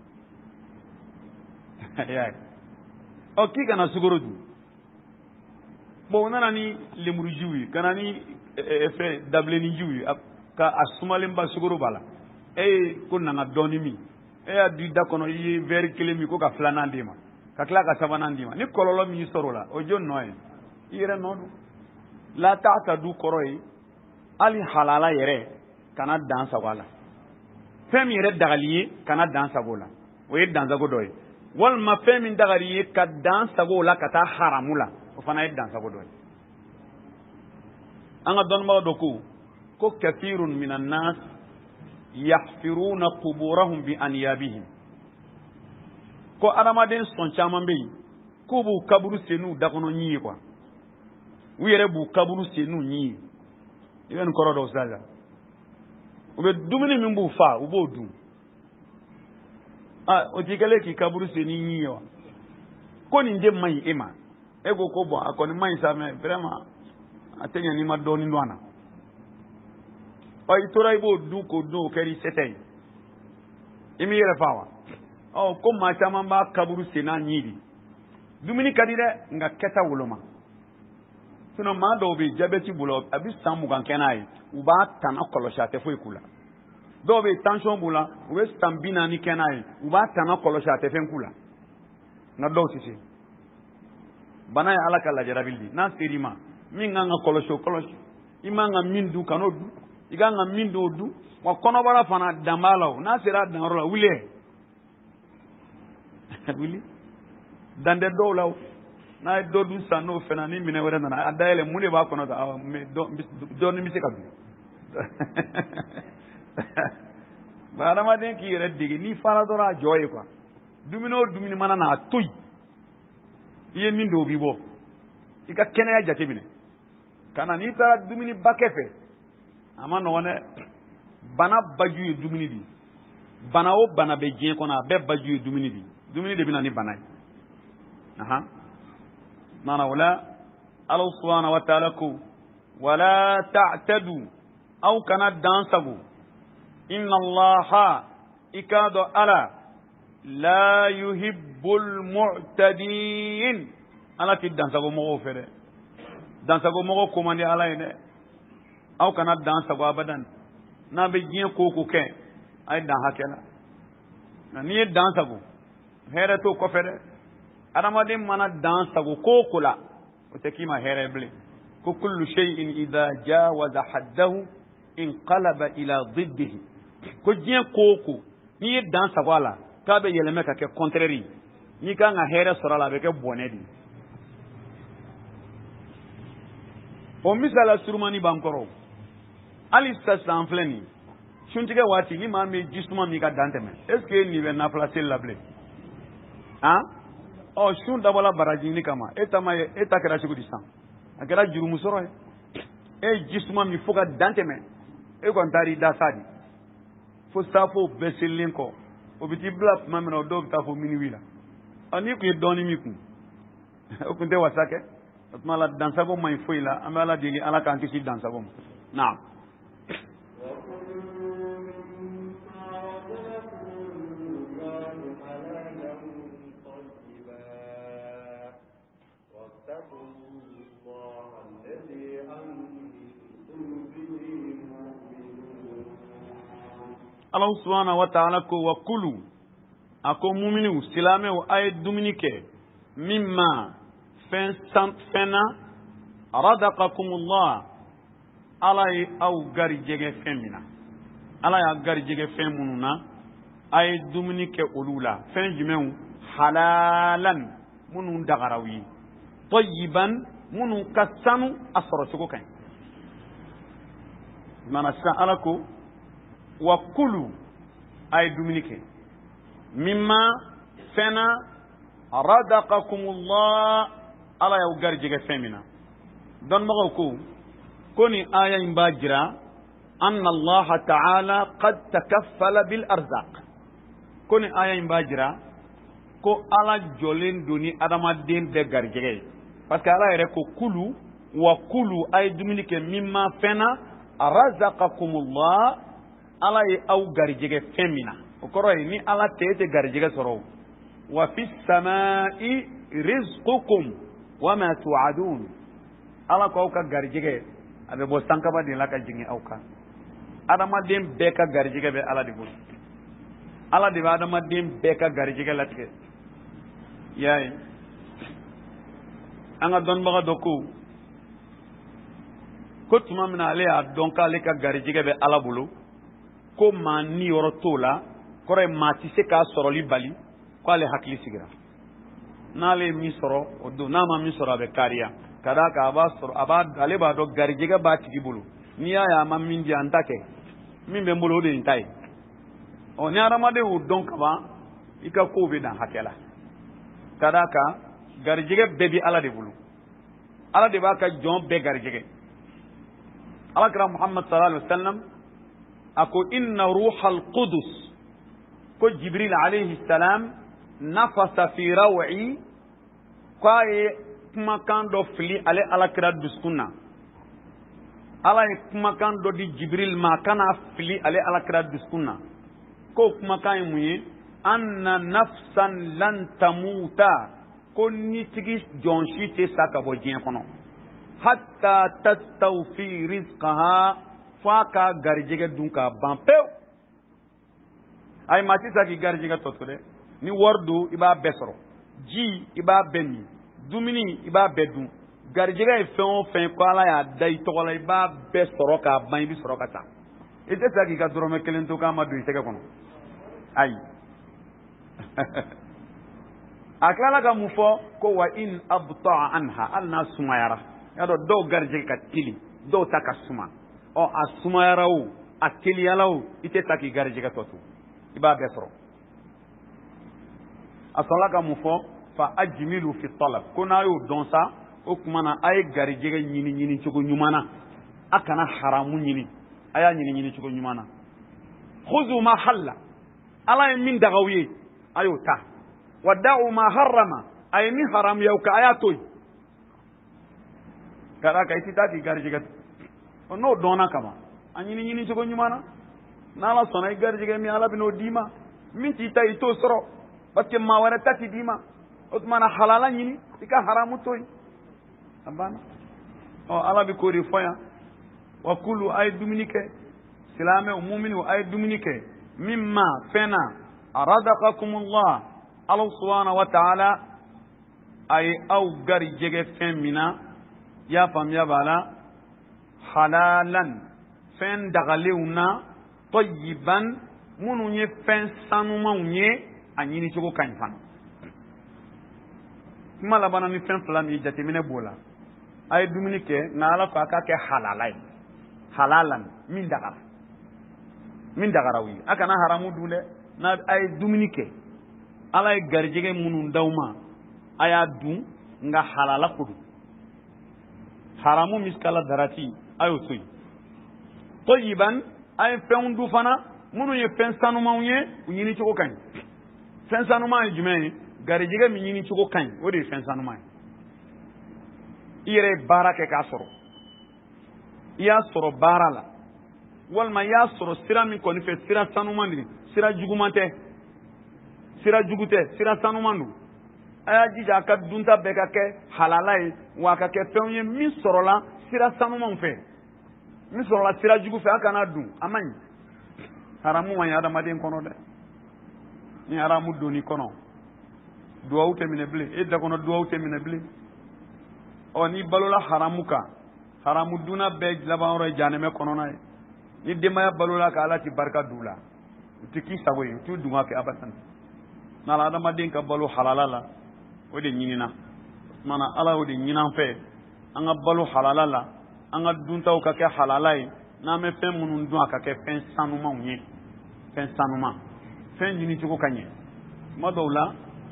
ɔ k'i kana sukoro dun bon u nana ni lemurujiw ye ka na ni fɛn dabilennijiw ye ka asumalen ba suguru bala e ko nanga doni mi e ya di da kono yi ver kele mi ko ka flana ndima ka kla ka sabana ndima ni kololo mi soro la o jon noy ire nodu la ta'ta du koroi ali halala yere kana dansa wala femi yere dagaliye kana dansa gola o ye dansa go doy wal ma femi dagaliye ka dansa gola kata haramula o fana ye dansa go doy anga don ma do ko ko kathirun minan nas yahfiruna quburahum bi anyabihim ko adamaden son caman be ko bu kaburu senu dakono nyi kwa u yere bu kaburu senu nyi even koro do saga u be dumini min bu fa u bo dum ah o tikale ki kaburu seni nyi wa ko ni nje mai ema ego ko bo akoni mai sa me vraiment atenya ni ma doni ndwana ay toray bo du ko do keri setay imi yere fawa oh ko ma chama ba kaburu sena nyidi dumini kadire nga keta wuloma sino ma do be jabeti bulo abi samu kan kenai uba tan akolosha te foi kula do be tension bula we stambina ni kenai uba tan akolosha te fen kula na do sisi bana ya alaka la jarabildi na sirima minga nga kolosho kolosho imanga mindu kanodu iganga mindu du wa kono bala fana damalo na sira danrola wule wuli dande do law na do du sano fena ni mine wala na adayele mune ba kono da me do do ni misika bi bara ma den ki yere digi ni fara do ra joye quoi dumino dumini mana na toy iye mindo bi bo ika kene ya jate bine kana ni tara dumini bakefe ama no wona bana baju dumini di bana o bana be je kona be baju dumini di dumini de bina ni bana aha mana wala Allah subhanahu wa ta'ala ku wala ta'tadu aw kana dansagu inna allaha ikado ala la yuhibbul mu'tadin ala ti dansagu mo fere dansagu mo ko mandi ala ene aw kana dansagu abadan na be jien ko ko ke ay dan hakela na ni dansagu here to ko fere adamade mana dansagu ko kula o te kima here ble ko kullu shay'in idha jawaza haddahu inqalaba ila diddihi ko jien ko ko ni dansagu ala ka be yeleme ka ke contraire ni ka nga here sorala be ke bonedi o misala surmani bankoro ali sassan fleni shuntige wati ni ma me jisuma mi ka danteme est ce que ni be na placer la ble hein oh shun dabola baraji ni kama etama eta kera chiku disan akera juru musoro e jisuma mi foka danteme e ko ntari dasadi fo safo beselin ko obiti blap mamino do ta fo minuwila ani ku doni mi ku o kunte wasake mala dansago mai foila amala dili ala kan kisi dansago na Allah subhanahu wa ta'ala ko wa kulu ako muminu silame o ay duminike mimma fen fena radaqakumullah alay aw gari jege femina alay aw gari jege femununa ay duminike olula fen jimen halalan munun dagarawi tayyiban munun kasanu asoro suko kan mana sa alako wa kulu ay duminike mimma fena radaqakumullah ala yaw garjige femina don mago ko koni aya imbajira anna Allah ta'ala qad takaffala bil arzaq koni aya imbajira ko ala jolen doni adama den de garjige parce que ala yere ko kulu wa kulu ay duminike mimma fena razaqakumullah ala ye aw garijege femina o koro ni ala tete garijege soro wa fis samai rizqukum wa ma tu'adun ala ko ka garijege abe bo sankaba de la ka jingi awka adamaden bɛɛ ka garijɛgɛ bɛ ala de bolo ala de bɛ adamaden bɛɛ ka garijɛgɛ latigɛ i y'a ye an ka dɔnnibaga dɔ ko ko tuma min na ale y'a dɔn k'ale ka garijɛgɛ bɛ ala bolo ko maa niyɔrɔ t'o la kɔrɔ ye maa tɛ se k'a sɔrɔli bali k'ale hakili sigira n'ale ye min sɔrɔ o don n'a ma min sɔrɔ a bɛ kariya ka d'a kan a b'a sɔrɔ a b'a ale b'a dɔn garijɛgɛ b'a tigi bolo n'i y'a ye a ma min di an ta kɛ min bɛ n bolo o de ye n ta ye ɔ ni hadamaden y'o dɔn kaban i ka kow bɛ dan hakɛ la ka d'a kan garijɛgɛ bɛɛ bɛ ala de bolo ala de b'a ka jɔn bɛɛ garijɛgɛ alakira muhammad sallallahu alaihi wa sallam a ko inna ruhal qudus ko jibril alayhi salam nafasa fi raw'i ko a ye kumakan dɔ fili ale alakira dusukun na ala ye kumakan dɔ di jibril ma kana fili ale alakira dusukun na ko kumakan ye mun ye anna nafsan lan tamuta ko ni tigi jɔn si tɛ sa ka bɔ diɲɛ kɔnɔ hatta tastawfi rizqaha f'a ka garijɛgɛ dun k'a ban pewu ayi maa tɛ sa k'i garijɛgɛ tɔ to dɛ ni wari don i b'a bɛɛ sɔrɔ ji i b'a bɛɛ min dumuni i b'a bɛɛ dun garijɛgɛ ye fɛn o fɛn ko ala y'a da i tɔgɔ la i b'a bɛɛ sɔrɔ k'a ban i bɛ sɔrɔ ka taa i tɛ sa k'i ka dɔrɔmɛ kelen to k'a ma don i tɛgɛ kɔnɔ ayi a tilala ka mun fɔ ko wa in abta'a anha hali n'a sumayara y'a dɔn dɔw garijɛgɛ ka teli dɔw ta ka suma ɔ a sumayara o a teliyala o i tɛ sa k'i garijɛgɛ tɔ to i b'a bɛɛ sɔrɔ a sɔrɔla ka mun fɔ fa ajmilu fi talab ko n'a y'o dɔn sa o tuma na a ye garijɛgɛ ɲini ɲini cogo ɲuman na a kana haramu ɲini a y'a ɲini ɲini cogo ɲuman na khuzu ma halla ala ye min dagaw ye a y'o ta wa da'u ma harrama a ye min haramuya o kan a y'a to yen ka d'a kan i tɛ taa k'i garijɛgɛ to n'o dɔnna kaban a ɲini ɲini cogo ɲuman na n'ala sɔnna i garijɛgɛ min ala bɛn'o d'i ma min t'i ta i t'o sɔrɔ parce que maa wɛrɛ ta ti d'i ma o tuma na halala ɲini i ka haramu to yen a banna ɔ ala bɛ k'o de fɔ yan wa kulu a ye dumuni kɛ silamɛw muminiw a ye dumuni kɛ min ma fɛn na aradakakumullah ala subhanahu wa ta'ala a ye aw garijɛgɛ fɛn min na i y'a faamuya b'a la halalan fɛn dagalenw na tɔyiban minnu ye fɛn sanumanw ye a ɲini cogo ka ɲi fana kuma labanna ni fɛn fila min jateminɛ b'o la a ye dumuni kɛ nka ala ko a k'a kɛ halala ye halalan min dagara min dagara o ye a kana haramu dun dɛ n'a a ye dumuni kɛ ala ye garijɛgɛ minnu d'aw ma a y'a dun nka halala ko don haramu miskala darati a y'o to yen tɔyiban a ye fɛnw dun fana minnu ye fɛn sanumanw ye u ɲini cogo ka ɲi fɛn sanuman ye jumɛn ye garijɛgɛ min ɲini cogo ka ɲi o de ye fɛn sanuman ye i yɛrɛ ye baara kɛ k'a sɔrɔ i y'a sɔrɔ baara la walima i y'a sɔrɔ sira min kɔni fɛ sira sanuman de sira juguman tɛ sira jugu tɛ sira sanuman don a y'a jija a ka dunta bɛɛ ka kɛ halala ye wa a ka kɛ fɛnw ye min sɔrɔla sira sanumanw fɛ min sɔrɔla sira jugu fɛ a kana dun a man ɲi haramu man ɲi adamaden kɔnɔ dɛ ni haramu donni kɔnɔ duwawu tɛ minɛ bilen e da kɔnɔ duwawu tɛ minɛ bilen ɔ n'i balola haramu kan haramu dunna bɛɛ laban yɔrɔ ye janɛmɛ kɔnɔna ye ni denbaya balola ka ala ti barika d'u la u tɛ k'i sago ye u t'u dunga fɛ abadan n'ala adamaden ka balo halala la o de ɲinina o tuma na ala y'o de ɲini an fɛ an ka balo halala la an ka duntaw ka kɛ halala ye n'an bɛ fɛn minnu dun a ka kɛ fɛn sanumanw ye fɛn sanuman fɛn ɲini cogo ka ɲɛ tuma dɔw la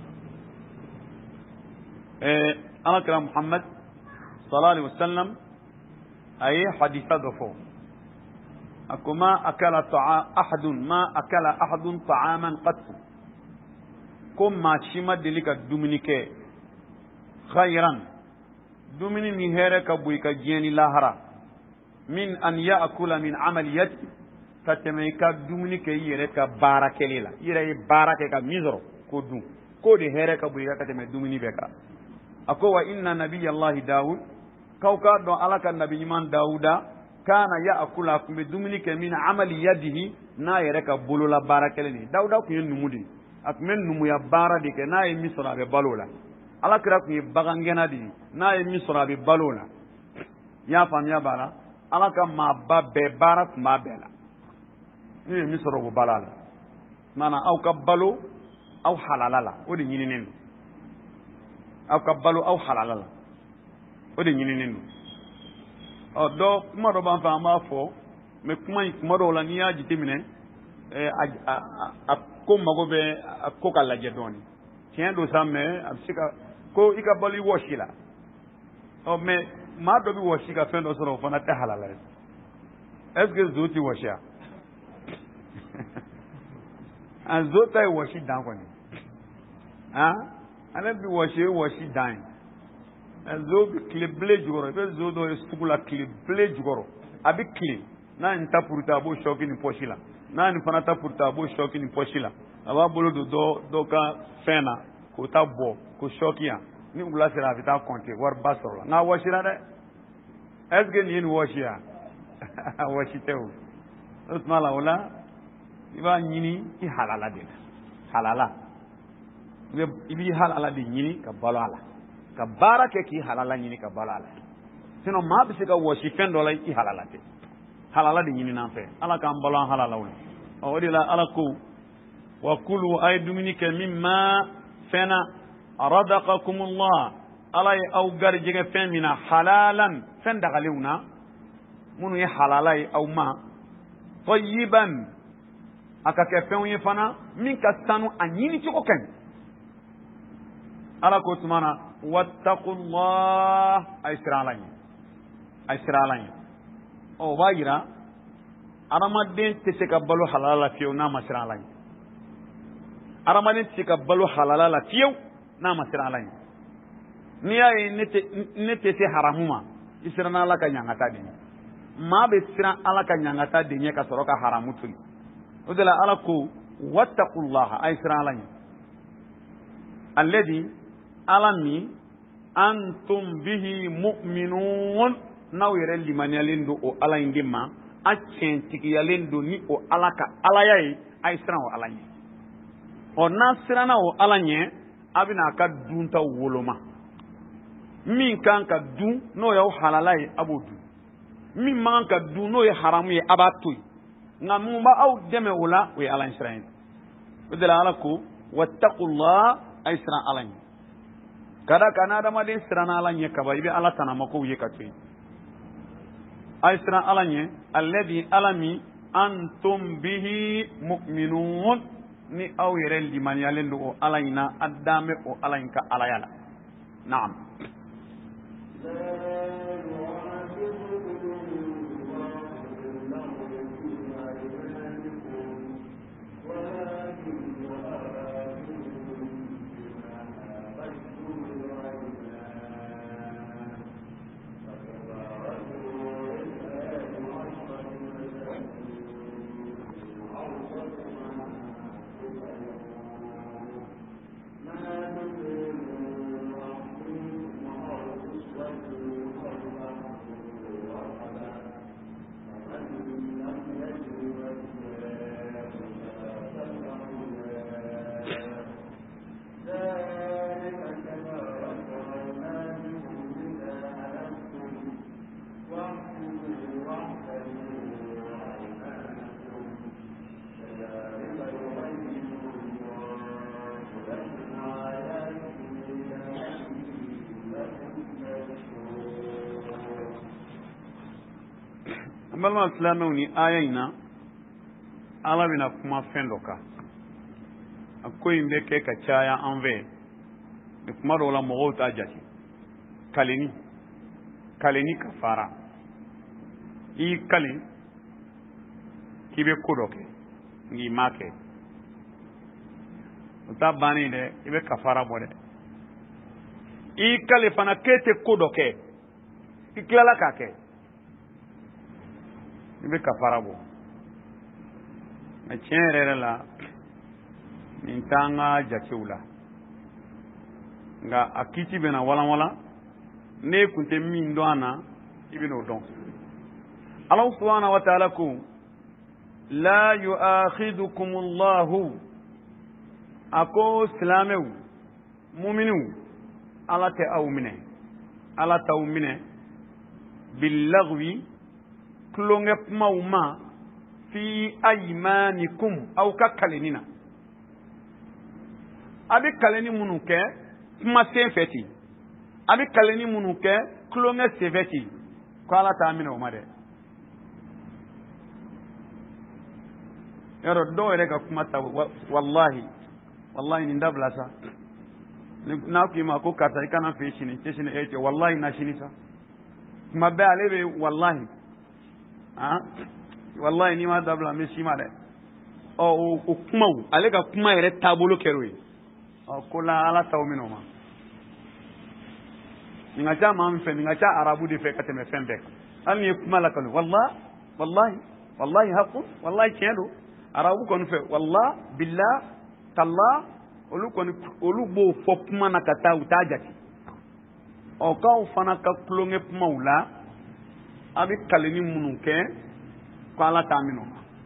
ɛɛ alakira muhammad sallallahu alaihi wa sallam a ye hadisa dɔ fɔ a ko ma akala ta'a ahadun ma akala ahadun ta'aman qattu ko maa si ma deli ka dumuni kɛ khayran dumuni min hɛrɛ ka bon i ka diɲɛ ni lahara min an ya'kula min amaliyati ka tɛmɛ i ka dumuni kɛ i yɛrɛ ka baara kɛli la i yɛrɛ ye baara kɛ ka min sɔrɔ k'o dun k'o de hɛrɛ ka bon i ka tɛmɛ dumuni bɛɛ kan a ko wa inna nabiyallahi dawud k'aw k'a dɔn ala ka nabi ɲuman dawuda kana ya'kulu a kun bɛ dumuni kɛ min amali yadihi n'a yɛrɛ ka bolola baara kelen de Dawuda kun ye numu de a kun bɛ numuya baara de kɛ n'a ye min sɔrɔ a bɛ balo la Alakira kun ye bagangɛnna de n'a ye min sɔrɔ a bɛ balo la i y'a faamuya b'a la Ala ka maaba bɛɛ baara kun b'a bɛɛ la n'u ye min sɔrɔ o bɛ balo a la maana aw ka balo aw halala la o de ɲininen don aw ka balo aw halala la o de ɲininen don ɔ dɔ kuma dɔ b'an fɛ an b'a fɔ mɛ kuma in kuma dɔw la n'i y'a jateminɛ a ko mago bɛ a ko ka lajɛ dɔɔnin tiɲɛ don sa mɛ a bɛ se ka ko i ka balo i wɔsi la ɔ mɛ maa dɔ bɛ wɔsi ka fɛn dɔ sɔrɔ o fana tɛ halala ye est ce que nso tɛ wɔsi a a nso ta ye wɔsi dan kɔni ah ale bɛ wɔsi ye wɔsi dan ye nso bɛ tile bile jukɔrɔ i bɛ nso dɔ ye sugu la tile bile jukɔrɔ a bɛ tile n'a nin ta puruta a b'o sɔki nin pɔsi la n'a nin fana ta puruta a b'o sɔki nin pɔsi la a b'a bolo don dɔ dɔ ka fɛn na k'o ta bɔ k'o sɔki yan ni wula sera a bɛ taa kɔnte wariba sɔrɔ la nka wɔsira dɛ est ce que nin ye nin wɔsi ya wɔsi tɛ o o tuma la o la i b'a ɲini i halala de la halala i b'i halala de ɲini ka balo a la ka baara kɛ k'i halala ɲini ka balo a la sinon maa bɛ se ka wɔsi fɛn dɔ la i halala tɛ halala de ɲini n'an fɛ ala k'an balo an halalaw la ɔ o de la ala ko wa kulu a ye dumuni kɛ min ma fɛn na razaqakumullah ala ye aw garijɛgɛ fɛn min na halalan fɛn dagalenw na minnu ye halala ye aw ma tayyiban a ka kɛ fɛnw ye fana min ka sanu a ɲini cogo ka ɲi ala ko tuma na wattaqullah a ye siran ala ɲɛ a ye siran ala ɲɛ ɔ o b'a yira adamaden tɛ se ka balo halala la fiyewu n'a ma siran ala ɲɛ adamaden tɛ se ka balo halala la fiyewu n'a ma siran ala ɲɛ n'i y'a ye ne tɛ se haramu ma i siran ala ka ɲangata de ɲɛ maa bɛ siran ala ka ɲangata de ɲɛ ka sɔrɔ ka haramu to yen o de la ala ko wattaqullah a ye siran ala ɲɛ alladhi ala min antum bihi mu'minun n'aw yɛrɛ limaniyalen don o ala in de ma a tiɲɛtigiyalen don ni o ala ka alaya ye a ye siran o ala ɲɛ ɔ n'a siranna o ala ɲɛ a bɛna a ka duntaw woloma min kan ka dun n'o y'aw halala ye a b'o dun min man kan ka dun n'o ye haramu ye a b'a to yen nka mun b'aw dɛmɛ o la o ye ala in siran ye o de la ala ko wattaqullah a ye siran ala ɲɛ ka da kan n'adamaden siranna ala ɲɛ kaban i bɛ ala tanamakow ye ka to yen a ye siran ala ɲɛ alladhi ala min antum bihi mu'minun ni aw yɛrɛ limaniyalen don o ala in na a dan bɛ o ala in ka alaya la naam balma silamɛw ni aya in na ala bɛna kuma fɛn dɔ kan a ko in bɛ kɛ ka caya an fɛ mɛ kuma dɔw la mɔgɔw t'a jate kaleni kaleni ka fara i y'i kale k'i bɛ ko dɔ kɛ n'i m'a kɛ o t'a bannen dɛ i bɛ kafara bɔ dɛ i y'i kale fana k'e tɛ ko dɔ kɛ i tilala k'a kɛ i bɛ kafara bɔ mɛ tiɲɛ yɛrɛ yɛrɛ la nin t'an ka jatew la nka a kiiti bɛna walanwalan n'e kun tɛ min dɔn a na i bɛn'o dɔn Allah subhanahu wa ta'ala ko la yu'akhidukum Allahu ako silameu mu'minu ala ta awmine ala ta awmine billagwi klonge mauma fi aymanikum aw ka kalenina abi kaleni munu ke kuma sen feti abi kaleni munu ke klonge seveti ko ala ta amina o made yaro do ere ka kuma ta wallahi wallahi ni ndabla sa na ki ma ko kata kana fe shini shini ete wallahi na shini sa kuma ba alebe wallahi ah wallahi ni ma dabla me shima de o o kuma u ale ka kuma ere tabolo kerwe o ko la ala tawmino ma ninga cha ma mfe ninga cha arabu de fe kateme fembe al ni kuma la kalu wallahi wallahi wallahi haqu wallahi chendo arabu kon fe wallah billah tallah olu kon olu bo fopuma na kata utajati o ka ufana ka klonge maula abi kaleni munuke ko ala tamino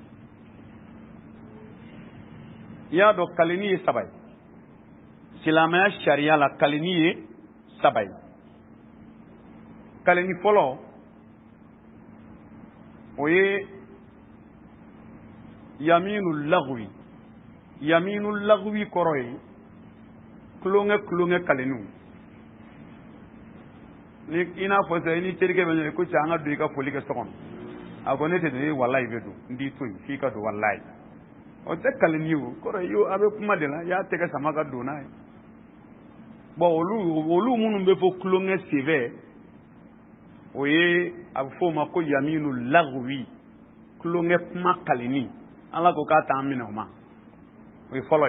ya do kaleni sabai silama sharia la kaleni sabai kaleni folo oye yaminul lagwi yaminul lagwi koroy klonge klonge kalenu ni ina fo se ni terike be ko changa du ka foli ke sokon agone te ni wallahi bedu ndi toy fi ka do wallahi o te kaleni yo koroy yo abe kuma de la ya te ka sama ka do na bo olu olu munu be fo klonge seve oye afo ma ko yaminul lagwi klonge kuma kaleni ala ko ka tamina ma we follow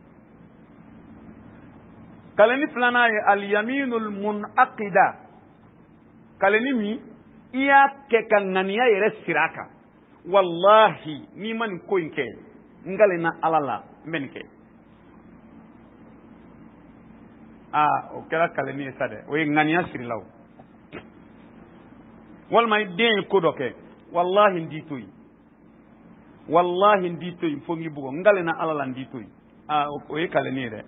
kaleni plana al yaminul munaqida kaleni mi iya ke kanania yere siraka wallahi ni man ko inke ngale na alala menke ah o kala kaleni sade we ngania sirilaw wal may den ko doke wallahi nditoyi wallahi nditoyi fongi bugo ngale na alala nditoyi ah o e kaleni de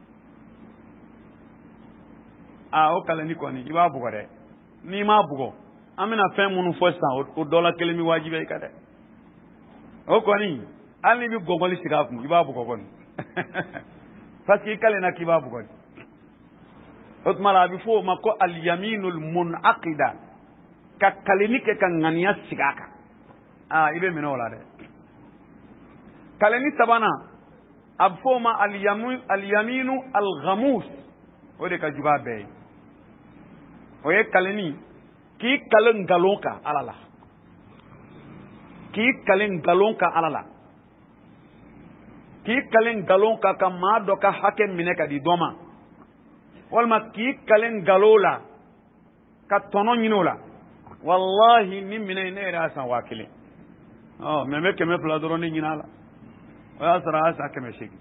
ah o kaleni ko ni iba bugo de ni ma bugo amina fe munu fosta o dola kelemi wajibe ikade o ko ni ali bi gogoli sirafu iba bugo gon parce que kalena ki ba bugo otmala bi fo mako al yaminul munaqida ka kaleni ke kan ngania sigaka ah ibe minola de kaleni sabana abfoma al yamin al yaminu al ghamus ode ka juga be oye kaleni ki kalen galonka alala ki kalen galonka alala ki kalen galonka kama doka hake mineka di doma walma ki kalen galola ka tono nyinola wallahi ni mine ne rasa wakile oh meme keme pla doro ni nyinala wa sara asa keme shigi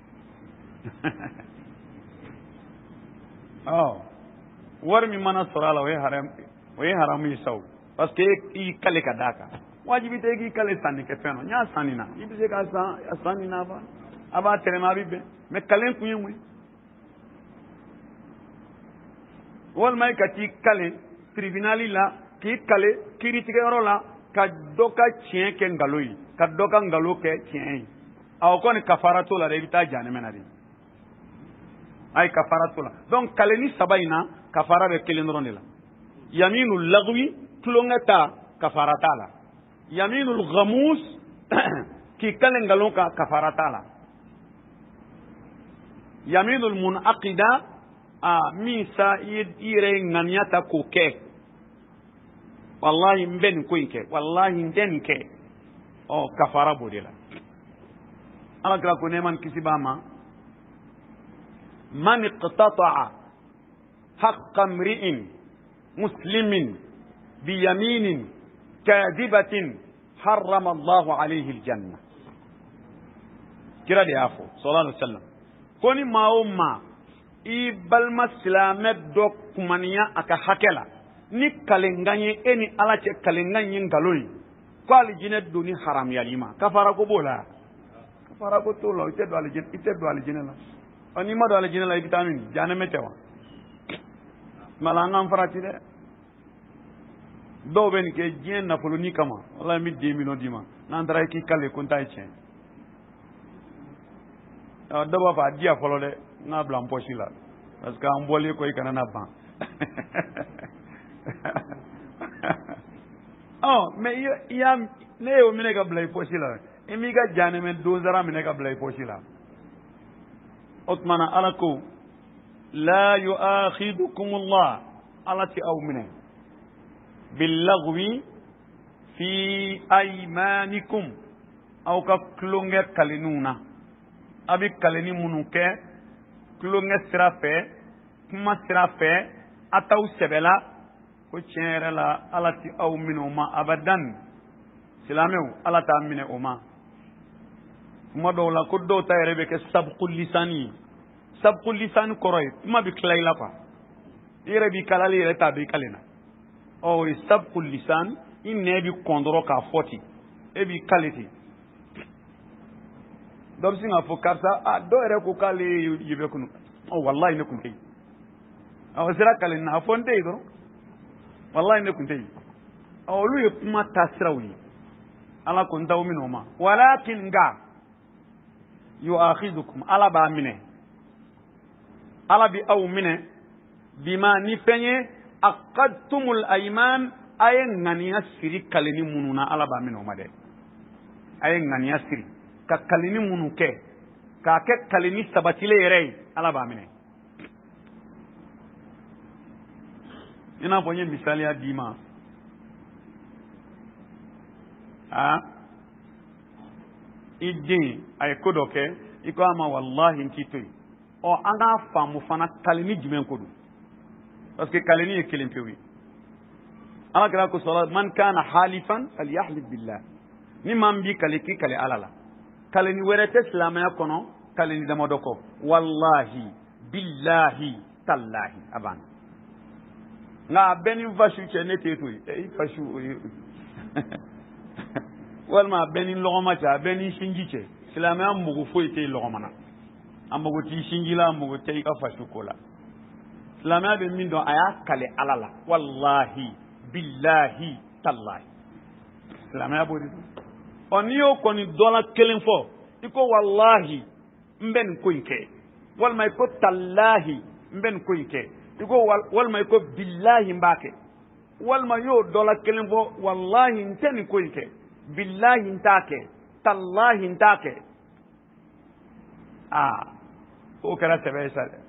oh war mi mana sorala we haram we haram yi saw parce que i kale ka daka wajibi te gi kale sanni ke feno nya sanina ibi se ka sa sanina ba aba tere ma bibe me kalen ku yimwe wal mai ka ti kale tribunali la ki kale critique rola ka doka chien ke ngaloyi ka doka ngalo ke chien aw ko ni kafarato la revita jane menari ay kafarato la donc kale ni sabaina kafara be kelen ron la yaminul lagwi klongata kafarata la yaminul ghamus ki kale ngalo ka kafarata la yaminul munaqida a misa ire nganyata ko ke wallahi mben ko inke wallahi nden ke o kafara bodela ala kala ko neman kisibama man iqtata'a haqqa imri'in muslimin bi yaminin kadibatin harrama Allahu alayhi aljanna kira de afo sallallahu alaihi wasallam koni mauma i balma silame do kumaniya aka hakela ni kalenganye eni ala che kalenganye ngaloi ko alijine doni haram yalima kafara ko bola kafara ko to lo ite do alijine ite do alijine la oni ma do alijine la ibitanu jana metewa malanga farati de do ben ke jien na poloni kama wala mi deux millions dima nandra ki kale konta eche a do ba fa dia folo de na blam pochi la parce que en bolé ko ikana na ban oh mais il y a ne o mine ka blay pochi la e mi ga jane men do zara mine ka blay pochi la otmana alako la yu'akhidukum Allah alati aw mine billagwi fi aymanikum aw ka klonge kalinuna abi kalini munuke klonge sirafe kuma sirafe ataw sebela ko tiere la alati aw minuma abadan silamew alata mine uma kuma do la ko do tayre be ke sabqul lisani sabqul lisan koroy kuma bi klayla pa ire bi kalali ire tabi kalina o sabqul lisan inne bi kondoro ka foti e bi kaliti dom singa fo karsa a do ere ko kale yibe kunu o wallahi ne kunti aw sira kalina a fonde do wallahi ne kunti aw lu ye kuma tasrawi ala kun daw minuma walakin ga yu'akhidukum ala ba mine ala bi aw mine bima ni fenye aqadtumul ayman ayen ngania siri kalini mununa ala ba minuma de ayen ngania siri ka kalini munuke ka ke kalini sabatile yere ala ba mine ina bonye misali ya dima ah idin ay kodoke iko ama wallahi nkitoi o anga famu fana kalini jimen kodu parce que kalini e kelimpewi ala kala ko sala man kana halifan falyahlif billah ni mambi kaliki kale alala kalini werete islamaya kono kalini damodoko wallahi billahi tallahi aban nga beni vashu chene tetu e vashu walma beni logoma cha beni shingiche islamaya mugo foite logomana amugo ti shingila amugo te ka fashu kola islamaya be min do aya kale alala wallahi billahi tallahi islamaya bodi oniyo koni dola kelen fo iko wallahi mben koyke walma ko tallahi mben koyke iko walma ko billahi mbake walma yo dola kelen fo wallahi nteni koyke billahi ntake tallahi ntake ah o kara sebe sale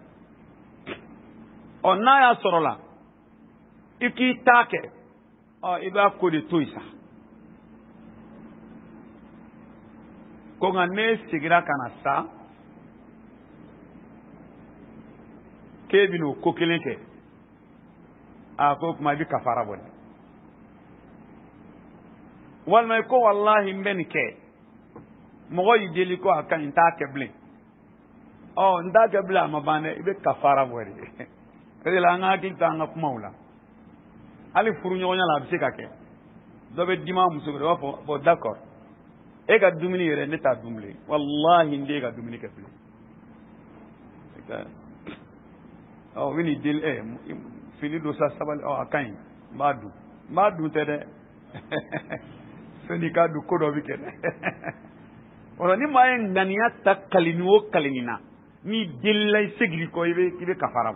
onna ya sorola iki take o iba ko de toisa ko ngane sigira kana sa kebino ko kelenke a ko kuma bi kafara bon wal may ko wallahi mben ke mo yi deli ko akan ta keble oh nda keble ma bane ibe kafara bori e la nga ki ta nga maula ali furu nyonya la bi ka ke do be dima musu do fo fo d'accord e ga dumini yere ne ta dumle wallahi ndi ga dumini keble oh wini dil e fini do sa sabal o akan madu madu tede seni ka du kodo bi kene wala ni ma en ngania ta kalini o kalinina ni dillay segri ko ibe ibe kafara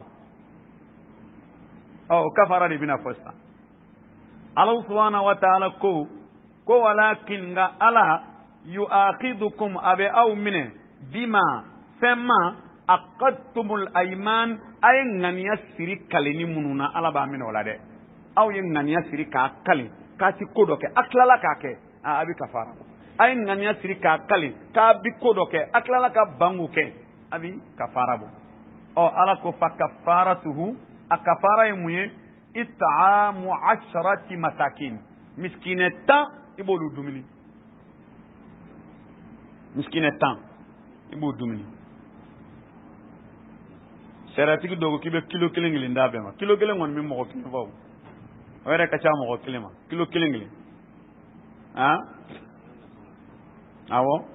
oh kafara ni bina fosta Allah subhanahu wa ta'ala ko ko walakin ga ala yu'aqidukum abi aw min bima famma aqadtumul ayman ay ngania siri kalini mununa ala ba min wala de aw yen ngania siri ka kalin kati kodoke aklala kake a abi kafara ay ngania siri ka kalin ka bi kodoke aklala ka banguke abi kafara bo o ala ko fa kafaratuhu akafara yemuye it'amu asharati masakin miskineta ibolu dumini miskineta ibu dumini seratigi dogo kibe kilo kelen ngilinda bema kilo kelen ngon mi mo ko kibaw wera ka cha mo kilima kilo kilingli ha awo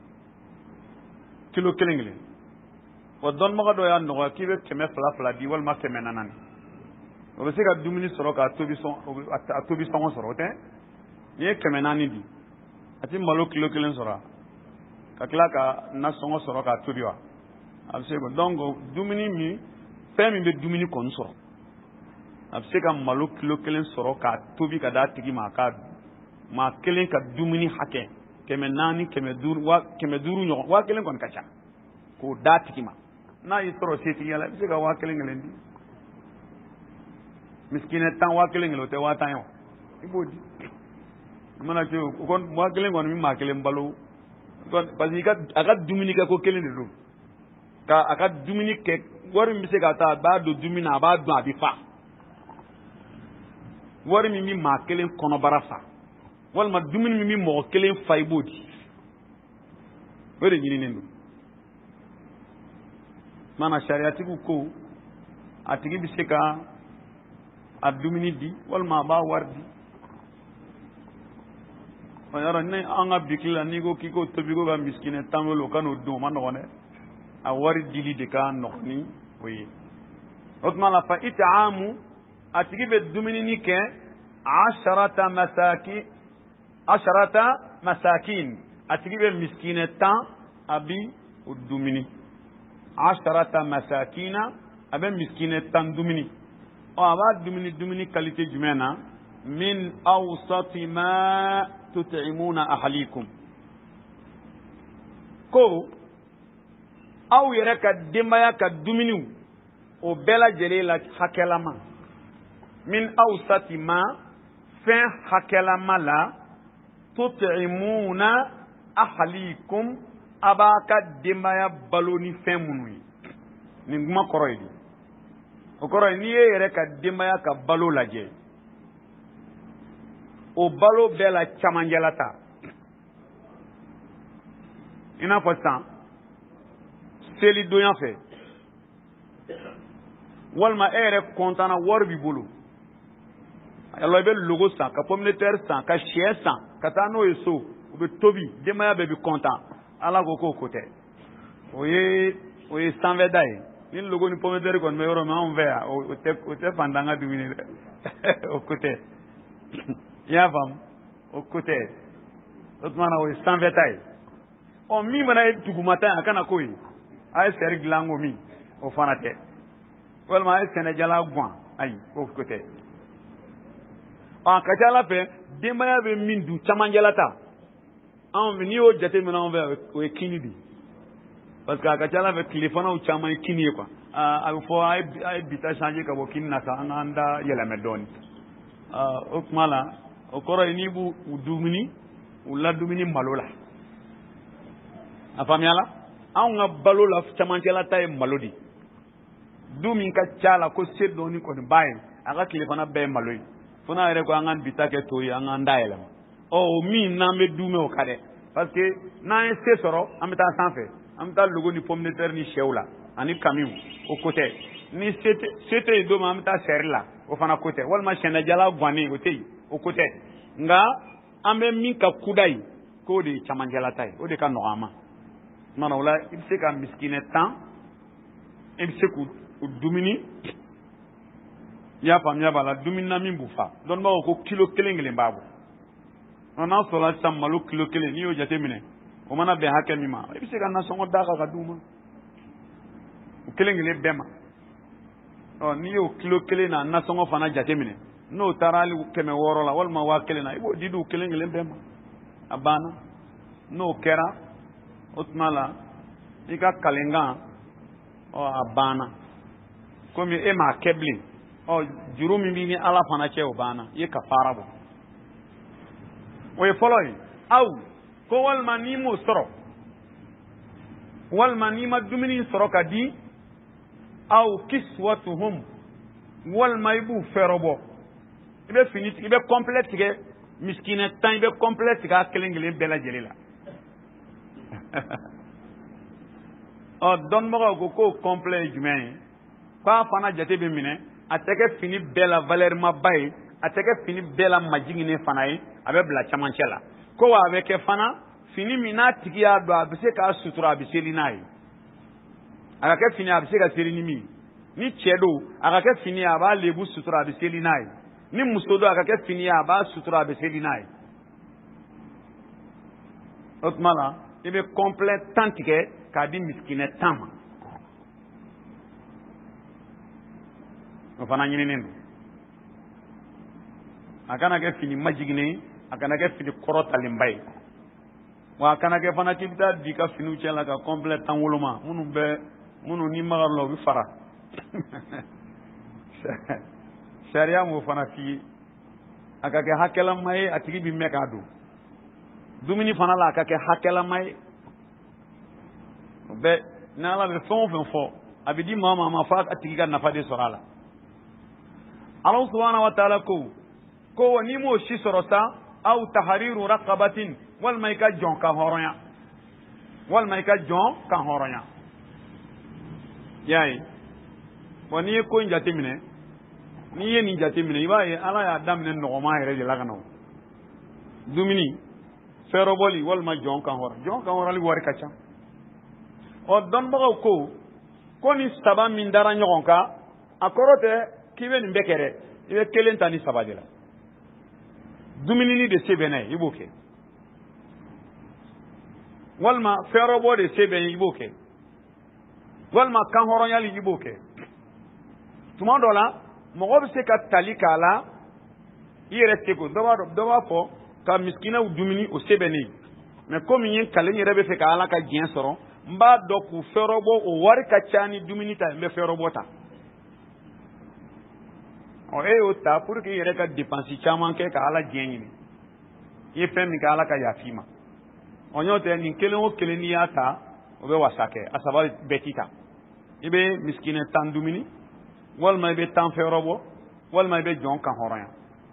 kilo kilingli o don maga do ya no ki be keme fla fla di wal ma keme nanan o be se ka dumuni soro ka tobi son a tobi son soro te ye keme nani di ati malo kilo kilen soro ka kila ka na son soro ka tobi wa a se ko donc dumuni mi fe mi be dumuni kon soro a se ka malo kilo kilen soro ka tobi ka da tigi ma ka ma kilen ka dumuni hake keme nani keme duru wa keme duru nyo wa kilen kon kacha ko da tigi ma na yi soro se tigi ala se ka wa kilen ngelen di miskine tan wa kilen ngelo te wa tan yo ibodi mana ke ko wa kilen gon mi ma kilen balo kon parce que aga dumuni ka ko kilen de ka aga dumuni ke wori mi se ka ta ba do dumuni ba do abi fa wori mi mi ma kilen kono barafa walma dumuni mi mi mo kilen fa ibodi wori nyini nendo mana shariati ko atigi bi se ka a dumuni di walma ba wardi o yara ne anga bikila ni go kiko tobi go ga miskine tamelo kanu do man no ne a wari dili de ka no ni oui otma la fa it'amu atigi be dumuni ni ke asharata masaki asharata masakin atigi be miskine tan abi udumini asharata masakina abe miskine tan dumini o aba dumini dumini qualité jumena min awsati ma tut'imuna ahlikum ko aw yere ka demaya ka dumini o bela jele la hakelama min awsati ma fin hakelama la tut'imuna ahlikum aba ka demaya baloni fin munui ni nguma koroydi o koro ni yere ka demaya ka balo laje o balo bela chamangelata ina fota seli doyan fe walma ere kontana worbi bulu Allah be logo san ka pomme de terre san ka chien san ka tano eso o be tobi demaya be bi content ala go ko kote oye oye sanve dai ni logo ni pomme de terre kon me yoro ma on vea o te o te fandanga dumini o kote ya fam o kote otmana oye sanve dai o mi mana e tugumata akana koyi ay ser glango mi o fanate wal ma ay senejala gwan ay o kote a kachala pe demaya be min du chamangelata an ni o jate mina on ve o kinidi parce que akachala be téléphone o chama kini quoi a fo ay ay bita changer ka bo kinna ka anda yela me don a o mala o koro ni bu dumuni u la dumuni malola afamiala an ga balola chamangelata e malodi dumi ka chala ko seddo ni ko ni baye aga téléphone be maloi fona ere ko angan bitake toyi angan daela o mi na me dume o kade parce que na ese soro amta sanfe amta logo ni pomme de terre ni chewla ani kamiu o côté ni c'était c'était do ma amta serla o fana côté wal ma chena jala gwani o tei o côté nga ambe mi ka kudai ko de chamanjala tai o de ka noama mana wala il se ka miskine tan il se ku dumini ya fam ya bala dumini na min bufa don ba ko kilo kelengele babu ona sola sam malu kilo kele ni o jate mine o mana be hakke mi ma e bi se ka na songo daga ka duma o kelengele bema o ni o kilo kele na na songo fana jate mine no tarali keme woro la wal ma wa kele na ibo didu kelengele bema abana no kera otmala ika kalenga o abana komi e ma kebli o jurumi bi ni ala fana che o bana ye kafara bo o e follow aw ko wal manimo soro wal manima dumini soro kadi aw kiswatuhum wal maibu ferobo ibe finit ibe complete ke miskine tan ibe complete ka kelengele bela jelila o don mo ko ko complete jumen kwa fana jate be mine ateke fini bela valeur ma bay a tɛ kɛ fini bɛɛ la majiginen fana ye a bɛ bila camancɛ la ko wa a bɛ kɛ fana fini min n'a tigi y'a dɔn a bɛ se k'a sutura a bɛ seli n'a ye a ka kɛ fini a bɛ se ka seli ni min ni cɛ don a ka kɛ fini a b'a lebu sutura a bɛ seli n'a ye ni muso don a ka kɛ fini a b'a sutura a bɛ seli n'a ye o tuma la i bɛ complet tan tigɛ k'a di miskinɛ tan ma o fana ɲininen don a kana kɛ fini majiginen a kana kɛ fini kɔrɔtalenba ye wa a kana kɛ fana k'i bɛ taa di ka finiw cɛ la ka complet tan woloma minnu bɛ minnu ni maga la u bɛ fara sariya m'o fana f'i ye a ka kɛ hakɛlama ye a tigi bɛ mɛn k'a don dumuni fana la a ka kɛ hakɛlama ye o bɛɛ ni Ala bɛ fɛn o fɛn fɔ a bɛ di maa maa ma f'a tigi ka nafa de sɔrɔ a la Allah subhanahu wa ta'ala ko ko ni m'o si sɔrɔ sa aw tahariru raqabatin walima i ka jɔn ka hɔrɔnya walima i ka jɔn ka hɔrɔnya y'a ye bon n'i ye ko in jate minɛ n'i ye nin jate minɛ i b'a ye Ala y'a daminɛ nɔgɔma yɛrɛ de la ka na o dumuni fɛrɛbɔli walima jɔn ka hɔrɔn jɔn ka hɔrɔnli wari ka ca ɔ dɔnnibagaw ko ko ni saba min dara ɲɔgɔn kan a kɔrɔ tɛ k'i bɛ nin bɛɛ kɛ dɛ i bɛ kelen ta ni saba de la dumuni de se bɛ n'a ye i b'o kɛ walima fɛrɛbɔ de se bɛ ye i b'o kɛ walima kan hɔrɔnyali i b'o kɛ tuma dɔ la mɔgɔ bɛ se ka tali k'a la i yɛrɛ seko dɔ b'a dɔn dɔ b'a fɔ ka miskinɛw dumuni o se bɛ ne ye mais komi n ye kale n yɛrɛ bɛ fɛ ka Ala ka diɲɛ sɔrɔ n b'a dɔn k'u fɛrɛbɔ o wari ka ca ni dumuni ta n bɛ fɛrɛbɔ ta ɔ e y'o ta pour que i yɛrɛ ka dépense caman kɛ ka Ala diɲɛ ɲini i ye fɛn min kɛ Ala ka yafi ma ɔ n'o tɛ nin kelen o kelen n'i y'a ta o bɛ wasa kɛ a saba bɛɛ t'i ta i bɛ miskinɛ tan dumuni walima i bɛ tan fɛrɛbɔ walima i bɛ jɔn kan hɔrɔnya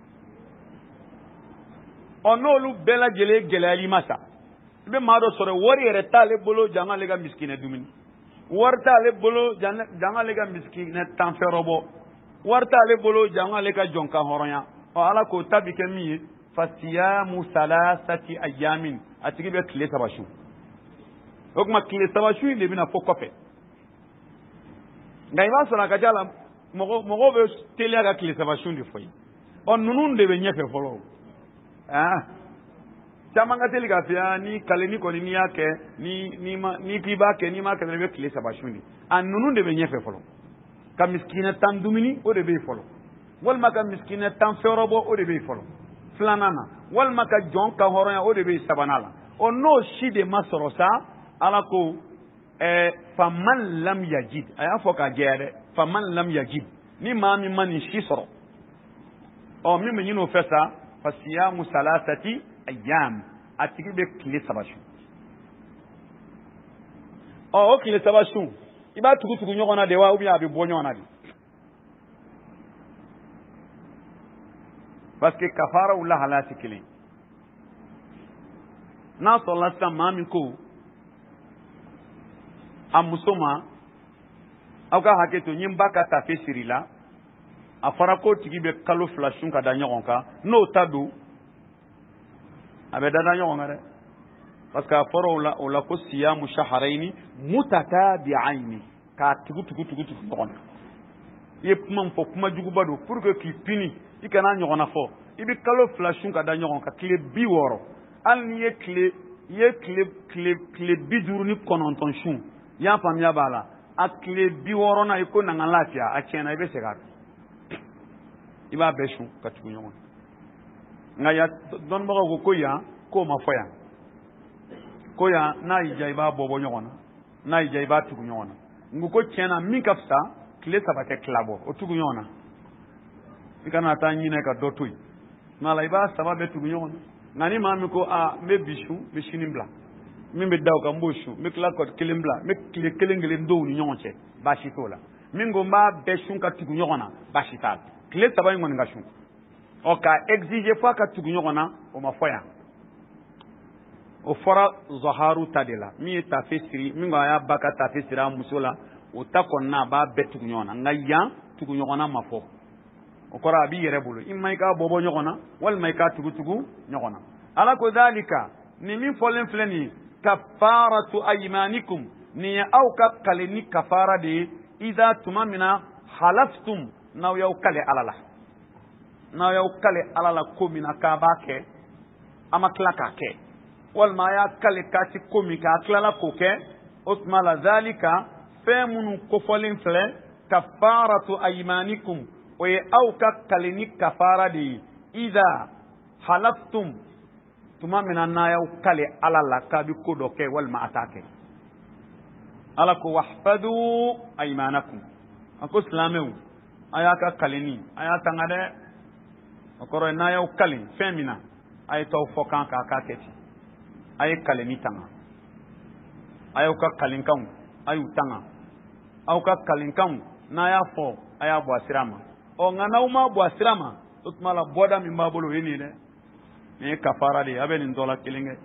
ɔ n'olu bɛɛ lajɛlen gɛlɛyali ma sa i bɛ maa dɔ sɔrɔ wari yɛrɛ t'ale bolo jan k'ale ka miskinɛ dumuni wari t'ale bolo jan k'ale ka miskinɛ tan fɛrɛbɔ wari t'ale bolo jan k'ale ka jɔn kan hɔrɔnya ɔ Ala k'o ta bi kɛ min ye fasiyamu salasati ayamin a tigi bɛ tile saba su o tuma tile saba su in de bɛna fɔ kɔfɛ nka i b'a sɔrɔ a ka ca la mɔgɔ mɔgɔw bɛ teliya ka tile saba su de fɔ ye ɔ ninnu de bɛ ɲɛfɛ fɔlɔ ah caman ka teli k'a fɔ ni kale ni kɔni n'i y'a kɛ ni ni ma ni k'i b'a kɛ n'i m'a kɛ dɔrɔn i bɛ tile saba su de a ninnu de bɛ ɲɛfɛ fɔlɔ ka miskinɛ tan dumuni o de bɛ yen fɔlɔ walima ka miskinɛ tan fɛrɛbɔ o de bɛ yen fɔlɔ filanan na walima ka jɔn ka hɔrɔnya o de bɛ yen sabanan la ɔ n'o si de ma sɔrɔ sa Ala ko ɛɛ faman lam yajid a y'a fɔ k'a jɛya dɛ faman lam yajid ni maa min ma nin si sɔrɔ ɔ min bɛ ɲini o fɛ sa fasiyamu salasati ayyam a tigi bɛ tile saba su ɔ o tile saba su i b'a tugu tugu ɲɔgɔn na de wa ou bien a bɛ bɔ ɲɔgɔn na de parce que kafaraw lahalaya tɛ kelen n'a sɔrɔla sisan maa min ko a muso ma aw ka hakɛ to n ye n ba ka tafe siri la a fɔra k'o tigi bɛ kalo fila sun ka da ɲɔgɔn kan n'o ta don a bɛ dada ɲɔgɔn kan dɛ parce que a fɔra o la o la ko siyamu shahrayni mutatabi'ayni k'a tugu tugu tugu tugu ɲɔgɔn na i ye kuma min fɔ kuma juguba don pour que k'i pini i kana ɲɔgɔn na fɔ i bɛ kalo fila sun ka da ɲɔgɔn kan tile bi wɔɔrɔ hali n'i ye tile i ye tile tile tile bi duuru ni kɔnɔntɔn sun i y'a faamuya b'a la a tile bi wɔɔrɔnan i ko na n ka lafiya a tiɲɛna i bɛ segin a kan i b'a bɛɛ sun ka tugu ɲɔgɔn na nka yan dɔnnibagaw ko ko yan k'o ma fɔ yan ko yan n'a y'i diya i b'a bɔ bɔ ɲɔgɔn na n'a y'i diya i b'a tugu ɲɔgɔn na n ko ko tiɲɛna min ka fisa tile saba kɛ tila bɔ o tugu ɲɔgɔn na i kana taa ɲinɛ ka dɔ to yen nka la i b'a saba bɛɛ tugu ɲɔgɔn na nka ni maa min ko aa n bɛ bi sun n bɛ sini bila min bɛ da o kan n b'o sun n bɛ tila ka kelen bila n bɛ tile kelen kelen dɔw ni ɲɔgɔn cɛ baasi t'o la min ko n b'a bɛɛ sun ka tugu ɲɔgɔn na baasi t'a la tile saba in kɔni ka sun ɔ k'a exiger f'a ka tugu ɲɔgɔn na o ma fɔ yan o fɔra zaharu ta de la min ye tafe siri min ko a y'a ba ka tafe siri a muso la o ta kɔnɔna a b'a bɛɛ tugu ɲɔgɔn na nka yan tugu ɲɔgɔn na ma fɔ o kora bi yere bolo imma ka bobo nyogona wal mai ka tugu tugu nyogona ala ko dalika ni min folen fleni kafaratu aymanikum ni au ka kaleni kafara de idha tumamina halaftum naw yaw kale alala naw yaw kale alala ko mina ka ba ke ama klaka ke wal ma ya kale ka ti ko mi ka klala ko ke usmala zalika famunu ko folen fle kafaratu aymanikum o ye aw ka kaleni kafara de idha halaftum tuma mina na yaw kale alala ka bi ko do ke wal ma atake ala ko wahfadu aymanakum ako islamu ayaka kaleni ayata ngade akoro na yaw kale femina ay taw fokan ka ka keti ay kaleni tanga ayo ka kalinkan ayu tanga aw ka kalinkan na ya fo aya bo asirama o ngana uma bo asirama utmala boda mi mabolo yini de ni kafara de abenin dola kilinge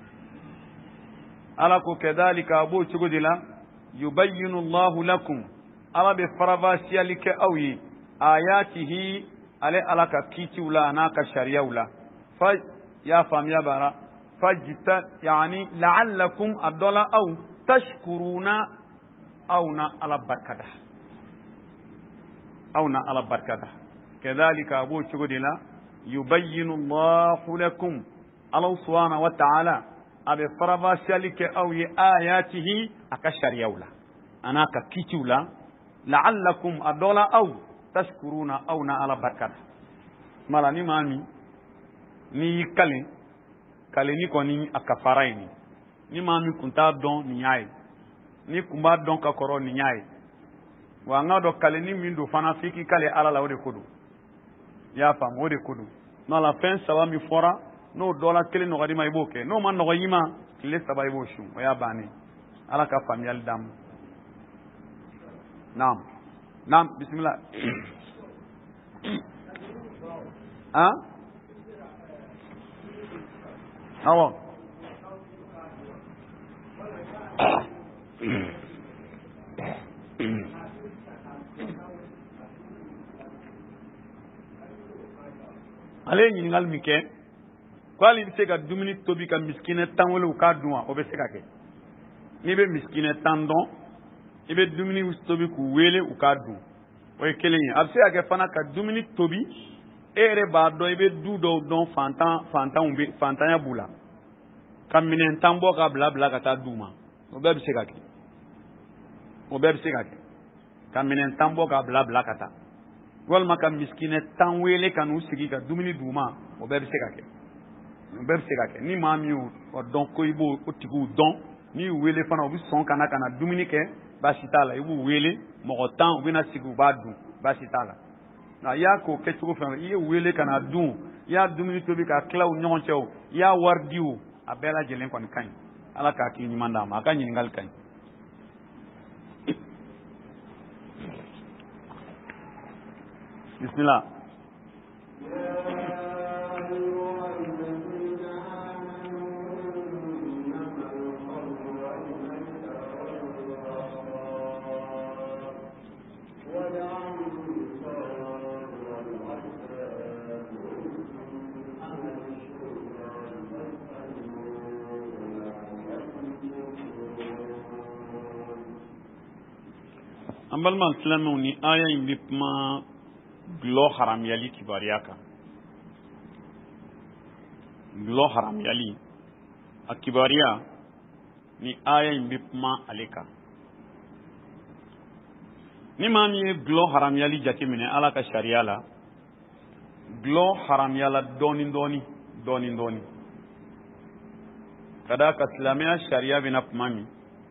ala ko kedalika abu chugudila yubayyinu Allahu lakum ala be faravasiya like awi ayatihi ale alaka kiti ula anaka sharia ula fa ya famia bara fajita yani la'allakum adola aw tashkuruna awna ala barkada awna ala barkada kedalika abu chugudila yubayyinu Allahu lakum Allah subhanahu wa ta'ala abe faravasiya like awi ayatihi aka sharia ula anaka kiti ula la'allakum adola aw tashkuruna awna ala barkada mala ni mami ni kale kale ni koni akafara ini ni mami kunta don ni yae ni kumba don ka koro ni yae wa ngado kale ni mindo fana fiki kale ala la ode kudu ya fam ode kudu mala fen sawa mi fora no dola kele no gadi mai boke no man no yima kile sabai bo shu ya bani ala ka famiyal dam naam naam bismillah ah awo ale ñiningal mi ke ko ali bi se ka dumuni tobi ka miskine tan wala ka duwa o be se ka ke ni be miskine tan don ibe dumuni tobi ku wele u ka du o ye kelen ye a be se ka ke fana ka dumuni tobi e yɛrɛ b'a dɔn i bɛ du dɔw dɔn fantan fantanw bɛ fantanya b'u la ka minɛn tan bɔ ka bila bila ka taa d'u ma o bɛɛ bɛ se ka kɛ o bɛɛ bɛ se ka kɛ ka minɛn tan bɔ ka bila bila ka taa walima ka miskinɛ tan wele ka n'u sigi ka dumuni d'u ma o bɛɛ bɛ se ka kɛ o bɛɛ bɛ se ka kɛ ni maa min y'o dɔn ko i b'o o tigiw dɔn n'i y'u wele fana u bɛ sɔn ka na ka na dumuni kɛ baasi t'a la i b'u wele mɔgɔ tan u bɛ na sigi u b'a dun baasi t'a la. na ya ko ke cogo fɛn i ye wele kana dun i y'a dumuni tobi ka tila u ɲɔgɔn cɛ o i y'a wari di o a bɛɛ lajɛlen kɔni ka ɲi ala k'a k'i ɲuman d'a ma a ka ɲininkali ka ɲi bisimila an balima silamɛw ni aya in bɛ kuma gulɔ haramuyali kibariya kan gulɔ haramuyali a kibariya ni aya in bɛ kuma ale kan ni maa min ye gulɔ haramuyali jateminɛ ala ka sariya la gulɔ haramuyala dɔɔni dɔɔni dɔɔni dɔɔni ka d'a kan silamɛya sariya bɛna kuma min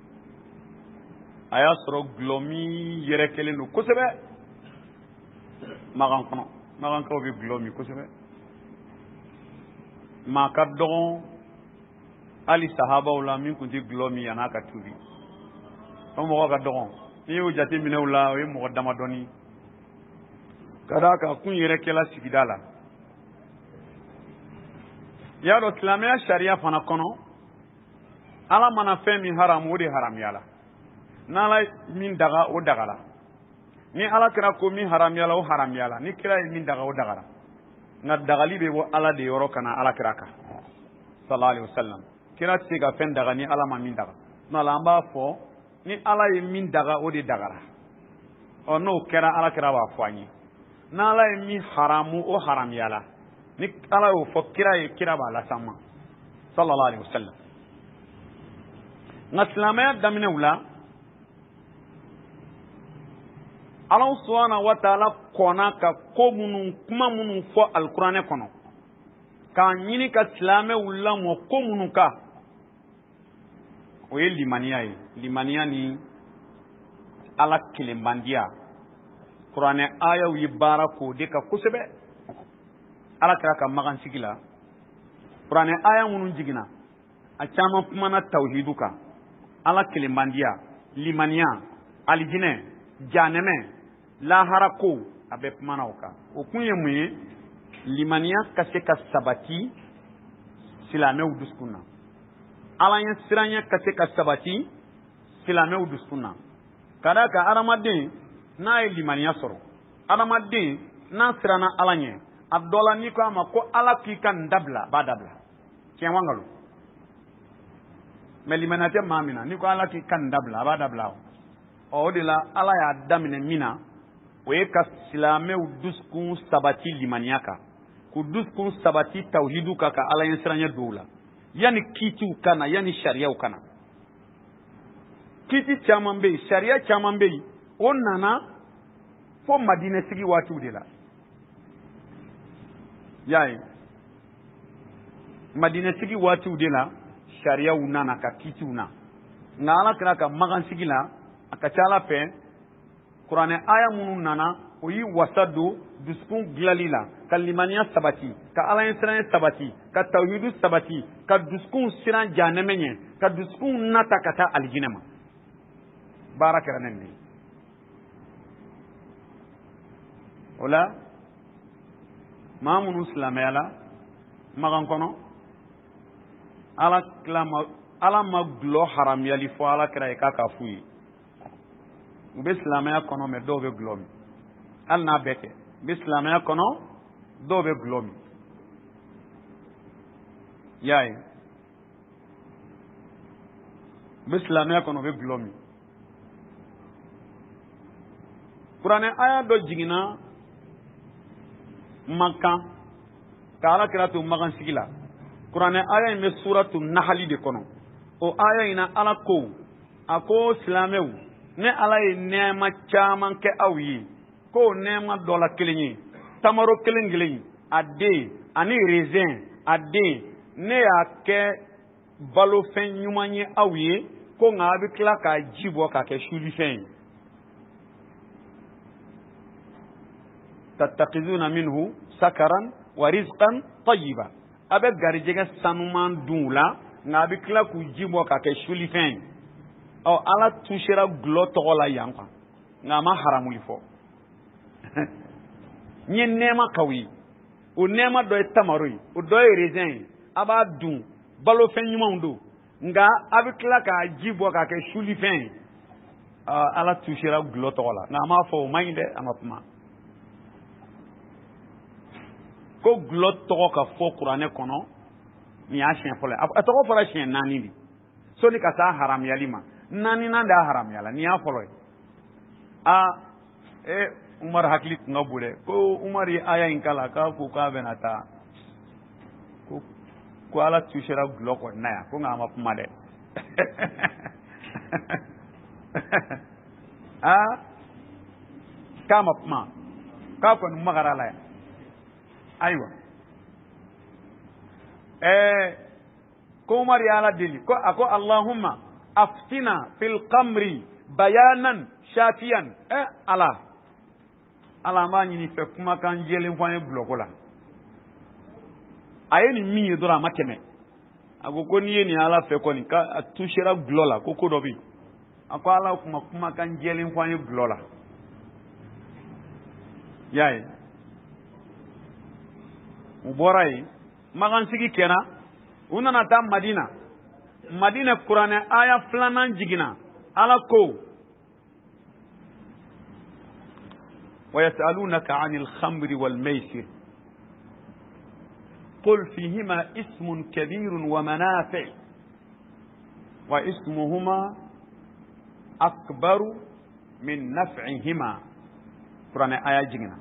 a y'a sɔrɔ gulɔ min yɛrɛ kelen don kosɛbɛ magan kɔnɔ magankaw bɛ gulɔ min kosɛbɛ maa ka dɔgɔn hali sahabaw la min tun tɛ gulɔ min yan'a ka tubi o mɔgɔ ka dɔgɔn n'i y'o jateminɛ o la o ye mɔgɔ damadɔni ka d'a kan kun yɛrɛ kɛla sigida la i y'a dɔn silamɛya sariya fana kɔnɔ ala mana fɛn min haramu o de haramuyala n'ala min daga o dagala ni ala kira ko min haramiyala o haramiyala ni kira ye min daga o dagara nga dagali be bo ala de yoro kana ala kira ka sallallahu alaihi wasallam kira ti ga fen daga ni ala ma min daga no la amba fo ni ala ye min daga o de dagara o no kira ala kira ba fo anyi na ala ye min haramu o haramiyala ni ala yo fo kira ye kira ba la sama sallallahu alaihi wasallam nga silamaya damine wula Allah subhanahu wa ta'ala kona ka ko munun kuma munun fo alqur'ane kono ka nyini ka silame wula mo ko munun ka o ye limaniya ye limaniya ni ala kelembandiya qur'ane aya wi barako de ka kusebe ala kira ka magan sigila qur'ane aya munun jigina a chama kuma na tauhidu ka ala kelembandiya limaniya alijine janeme lahara ko abe kuma na oka o kunye muye limaniya ka se ka sabati silamew duskunna ala nya siranya ka se ka sabati silamew duskunna kada ka aramaden na e limaniya soro aramaden na sirana ala nya adola ni ko ama ko ala ki kan dabla ba dabla ken wangalu me limanate mamina ni ko ala ki kan dabla ba dabla o de la ala ya damine mina o ye ka silamew duskun sabati limaniya ka ku duskun sabati tawhidu ka ka ala yen siranya doula yani kitiw kana yani shariyaw kana kiti caman be sharia caman be o nana fo madina sigi waatiw de la yaye madina sigi waatiw de la shariyaw nana ka kitiw na nga ala kira ka magan sigi la aka cala pe qur'ane aya munu nana o yi wasadu duskun glalila ka limaniya sabati ka ala siran sabati ka tawhidu sabati ka duskun siran janemenye ka duskun nata kata aljinama barakara nende wala mamunu islamela magan kono ala klama ala maglo haram yali fo ala kira ka ka fuyi be islamaya kono me do be glomi al na beke be islamaya kono do be glomi yaay be islamaya kono be glomi qur'ane aya do jigina makka kala kiratu magan sigila qur'ane aya me suratu nahl de kono o aya ina ala ko ako islamew ne ala ye nema caman kɛ aw ye ko nema dɔ la kelen ye tamaro kelen kelen a den ani raisin a den ne y'a kɛ balofɛn ɲuman ye aw ye ko nka a bɛ tila k'a ji bɔ k'a kɛ sulifɛn ye tattakizuna minhu sakaran wa rizqan tayyiba a bɛ garijɛgɛ sanuman dun la nka a bɛ tila k'u ji bɔ k'a kɛ sulifɛn ye ɔ ala tusera gulɔ tɔgɔ la yan kan nka a ma haramuli fɔ n ye nɛɛma k'aw ye o nɛɛma dɔ ye tamaro ye o dɔ ye raisin ye a b'a dun balofɛn ɲumanw don nka a bɛ tila k'a ji bɔ k'a kɛ sulifɛn ye ala tusera gulɔ tɔgɔ la nka a m'a fɔ o man ɲi dɛ a ma kuma ko gulɔ tɔgɔ ka fɔ kuranɛ kɔnɔ nin y'a siɲɛ fɔlɔ ye a tɔgɔ fɔra siɲɛ naani de soni ka taa haramuyali ma naani na de y'a haramuyala nin y'a fɔlɔ ye aa ee umar hakili tun ka bon dɛ ko umar ye aya in kala k'a ko k'a bɛna taa ko ko ala tusera gulɔ kɔni na yan ko nka a ma kuma dɛ aa k'a ma kuma k'a kɔni magara la yan ayiwa ɛɛ ko umar ye ala deli ko a ko allahumma aftina fil qamri bayanan shafiyan ɛ ala ala an b'a ɲini fɛ kumakan jɛlen fɔ an ye bulɔko la a ye nin min ye dɔrɔn a ma tɛmɛ a ko ko n'i ye nin ala fɛ kɔni k'a touchera gulɔ la ko ko dɔ bɛ yen a ko ala kuma kumakan jɛlen fɔ an ye gulɔ la i y'a ye u bɔra yen magansigi kɛra u nana taa madina madina kuranɛ aya filanan jiginna ala ko ويسألونك عن الخمر والميسر قل فيهما اسم كبير ومنافع واسمهما أكبر من نفعهما. قرآن آية جنة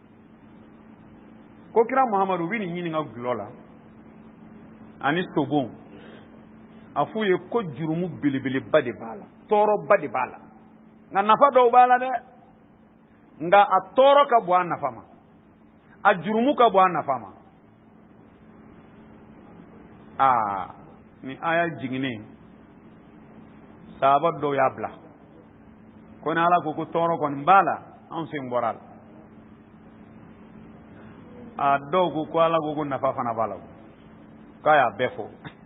كوكرا محمد وين ينين أقوله أني سبون أفوي كجرمو بلي بلي بدي بالا تورو بدي بالا نفا دو بالا ده nga atoro ka bwa nafama ajurumu ka bwa nafama ah ni aya jingine sahaba do yabla ko na ala ko ko toro kon bala on se ngoral a do ko ko ala ko nafa fana bala kaya befo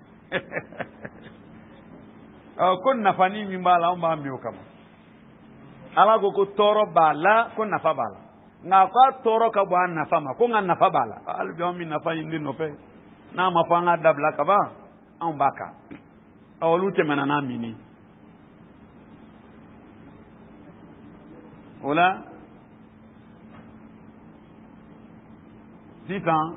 ko nafa ni mi bala on ba mi o kama ala go ko toro bala ko nafa bala nga ko toro ka bwa nafa ma ko nga nafa bala al bi mi nafa indi no pe na ma fa nga dabla ka ba on baka awlu te manana mini ola sisan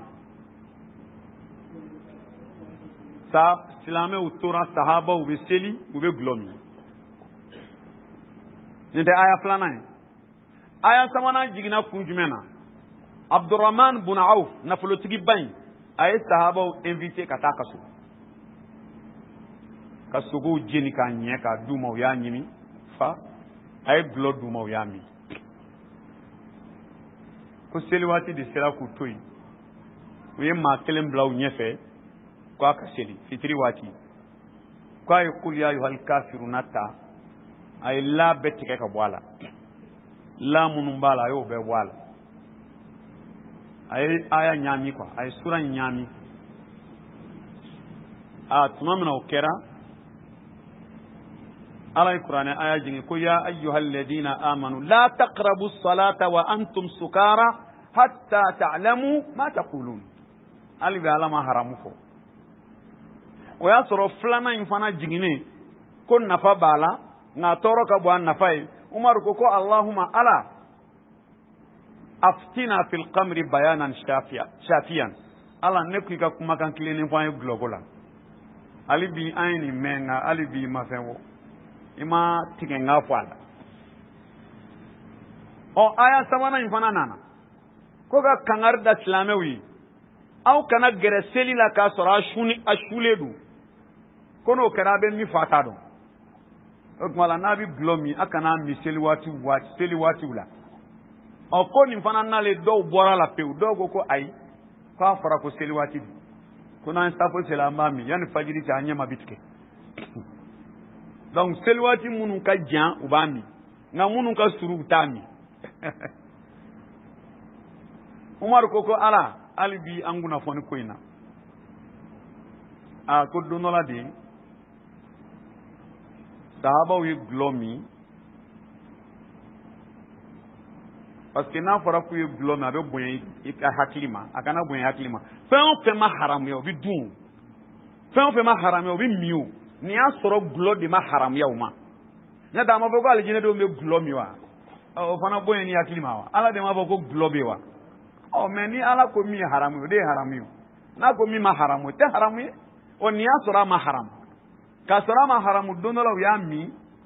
sa silame u tora sahaba u be seli u be glomi nde aya flana aya samana jigina kunjumena Abdurrahman bin Auf na folotigi bain ay sahaba invité kata kasu kasugo jeni ka nye ka duma ya nyimi fa ay blood duma ya mi ko seli wati de sera ku toyi uye ma kelem blaw nyefe ko aka seli fitri wati ko ay kul ya ayyuhal kafiruna ta ay la betike ka bwala la munum bala yo be bwala ay aya nyami kwa ay sura nyami a tumamna okera ala alquran aya jingi ko ya ayyuhal ladina amanu la taqrabu as-salata wa antum sukara hatta ta'lamu ma taqulun ali bi alama haramu fo o ya soro flana infana jingine ko nafa bala na toro ka bwa nafai umar ko ko allahumma ala aftina fil qamri bayanan shafiya shafiyan ala ne ku ka kuma kan kilene fa e glogola ali bi ayni menga ali bi mafenwo ima tikenga fwala o aya sawana infana nana ko ga kangar da islamewi au kana gere selila ka sora shuni ashuledu kono karabe mi fatado okmala nabi glomi akana mi seli wati wati seli wati ula o ko ni fana nale do bora la pe do go ko ai ka fara ko seli wati kuna instafo sela mami yani fajiri ta nyama bitke donc seli wati munu ka jan ubami na munu ka suru tami umar koko ala alibi anguna foni koina a ko donola de sahaba wi glomi parce que na fara ku glomi abe boyen ika hakilima akana boyen hakilima fen fe ma haram yo bi dun fen fe ma haram yo bi miu ni asoro glo de ma haram yo ma nya da ma bo ko aljine do me glomi wa o fana boyen ni hakilima wa ala de ma bo ko globi wa o me ni ala ko mi haram yo de haram yo na ko mi ma haram yo te haram yo o ni asoro ma haram kasara ma haramu donola ya mi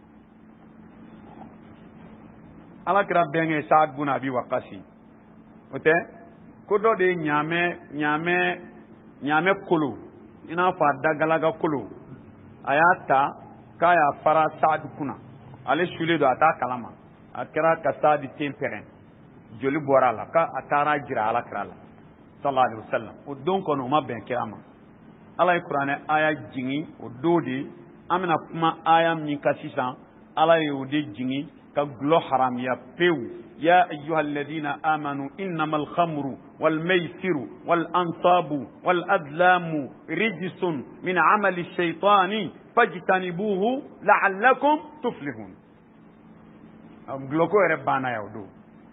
ala kira benge Saad bin Abi Waqqas ote ko do de nyame nyame nyame kolo ina fa dagalaga kolo ayata kaya fara Saad kuna ale shule do ata kalama akira ka Saad temperen joli borala ka atara jira ala krala sallallahu alaihi wasallam o don kono ma ben kirama ala Qur'an aya jingi o dodi amina kuma aya min kasisan ala yodi jingi ka glo haram ya pew ya ayyuhal ladina amanu innamal khamru wal maysiru wal ansabu wal adlamu rijsun min amali ash-shaytani fajtanibuhu la'allakum tuflihun am glo ko ere bana ya do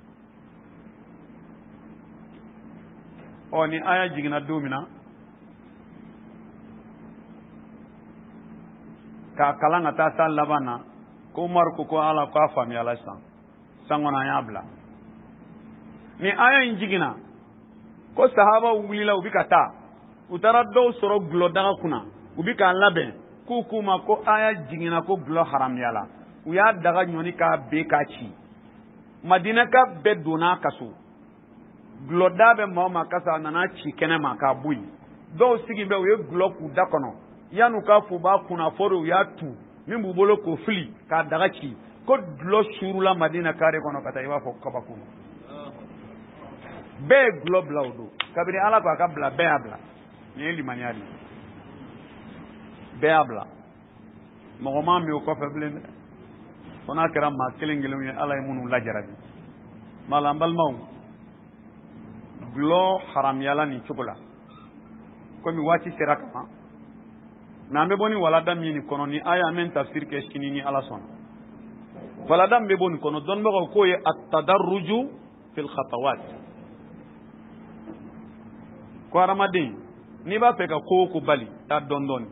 oni aya jingina domina ka kalanga ta sal labana ko mar ko ko ala ko afami ala san sangona yabla ni aya in jigina ko sahaba wulila u bika taa u taara dɔw sɔrɔ gulɔ daga kunna u bi k'a labɛn k'u k'u ma ko aya jigina ko gulɔ haramuyala u y'a daga ɲɔni k'a ben k'a ci madinaka bɛɛ donna a kaso gulɔ da bɛ maa o maa kasa a nana ci kɛnɛ ma k'a bɔ yen dɔw sigi bɛ u ye gulɔ k'u da kɔnɔ yan'u k'a fɔ u b'a kunna fɔ de u y'a tu min b'u bolo k'o fili k'a daga ci ko gulɔ suurula madina kare kɔnɔ ka taa i b'a fɔ kabakuru bɛɛ ye gulɔ bila o don kabini ala ko a ka bila bɛɛ y'a bila nin ye limaniya de ye bɛɛ y'a bila mɔgɔ ma min o kɔfɛ bilen dɛ fo n'a kɛra maa kelen kelenw ye ala ye minnu lajarabi maa la n balimaw gulɔ haramuyala nin cogo la komi waati sera kama mais an bɛ bɔ ni walada min nin kɔnɔ ni aya an bɛ tafsir kɛ sini ni ala sɔnna walada min bɛ bɔ nin kɔnɔ dɔnnibagaw k'o ye atadarruju fil khatawat ko hadamaden n'i b'a fɛ ka ko o ko bali taa dɔɔni dɔɔni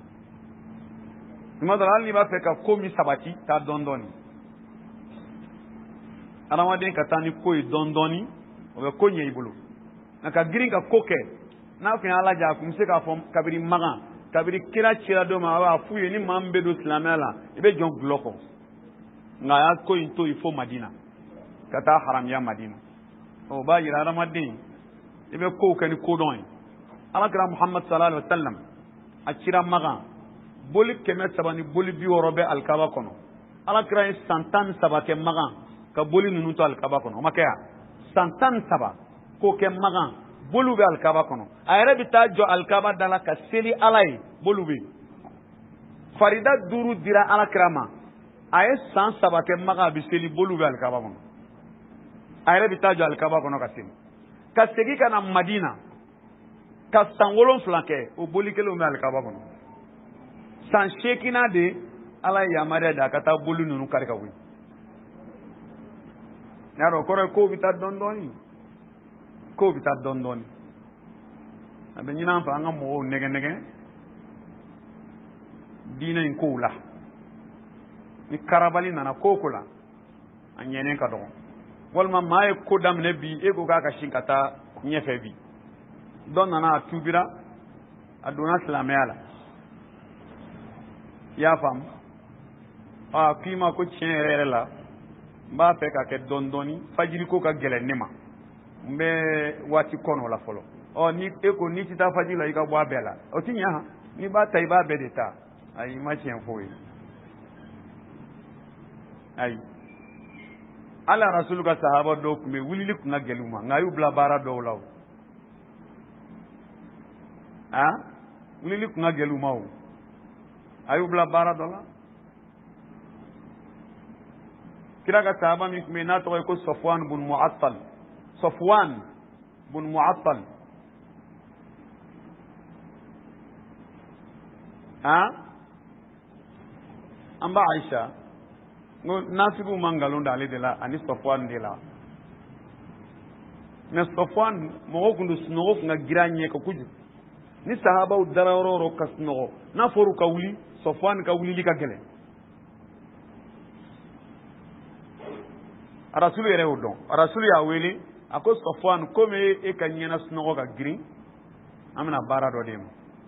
tuma dɔ la hali n'i b'a fɛ ka ko min sabati taa dɔɔni dɔɔni hadamaden ka taa ni ko ye dɔɔni dɔɔni o bɛ ko ɲɛ i bolo nka ka girin ka ko kɛ n'a tun y'a lajɛ a tun bɛ se k'a fɔ kabiri magan kabiri kira cira dɔ ma a b'a f'u ye ni maa min bɛ don silamɛya la i bɛ jɔn gulɔ kɔ nka a y'a ko in to yen fo madina ka taa haramuya madina o b'a yira hadamaden i bɛ kow kɛ ni kodɔn ye alakira muhammad sallallahu alaihi wa sallam a cira magan boli kɛmɛ saba ni boli bi wɔɔrɔ bɛ alikaba kɔnɔ alakira ye san tan ni saba kɛ magan ka boli ninnu to alikaba kɔnɔ o ma kɛ yan san tan ni saba k'o kɛ magan boliw bɛ alikaba kɔnɔ a yɛrɛ bɛ taa jɔ alikaba da la ka seli ala ye boliw bɛ farida duuru dira alakira ma a ye san saba kɛ magan a bɛ seli boliw bɛ alikaba kɔnɔ a yɛrɛ bɛ taa jɔ alikaba kɔnɔ ka seli ka segin ka na madina ka san wolonfila kɛ o boli kelenw bɛ alikaba kɔnɔ san seekinan de ala ye yamaruya da a ka taa boli ninnu kari ka wuli y'a dɔn o kɔrɔ ye kow bɛ taa dɔɔni dɔɔni kow bɛ taa dɔɔni dɔɔni a bɛ ɲini an fɛ an ka mɔgɔw nɛgɛ nɛgɛ diinɛ in kow la ni karabali nana ko o ko la a ɲɛnen ka dɔgɔ walima maa ye ko daminɛ bi e ko k'a ka sin ka taa ɲɛfɛ bi dɔ nana a tubira a donna silamɛya la i y'a faamu aa k'i ma ko tiɲɛ yɛrɛ yɛrɛ la n b'a fɛ ka kɛ dɔɔni dɔɔni fajiri ko ka gɛlɛn ne ma n bɛ waati kɔnɔ la fɔlɔ ɔ ni e ko n'i tɛ taa fajiri la i ka bɔ a bɛɛ la o ti ɲɛ han n'i b'a ta i b'a bɛɛ de ta ayi i ma tiɲɛ fɔ o ye ayi ala rasulu ka sahaba dɔw tun bɛ wulili tun ka gɛlɛn u ma nka a y'u bila baara dɔw la o ah wulili tun ka gɛlɛn u ma o a y'u bila baara dɔ la kira ka sahaba min tun bɛ yen n'a tɔgɔ ye ko Safwan bun Mu'attal Safwan bun Mu'attal ah an ba Aisha ngo nasibu mangalon dale de la ani Safwan de la mais Safwan mɔgɔ kun do sunɔgɔ kun ka gira ɲɛ ka kojugu ni sahabaw dara yɔrɔ o yɔrɔ ka sunɔgɔ n'a fɔra ka wuli Safwan ka wulili ka gɛlɛn a rasulu yɛrɛ y'o dɔn a rasulu y'a wele a ko Safwan komi e ka ɲɛna sunɔgɔ ka girin an bɛna baara dɔ de ma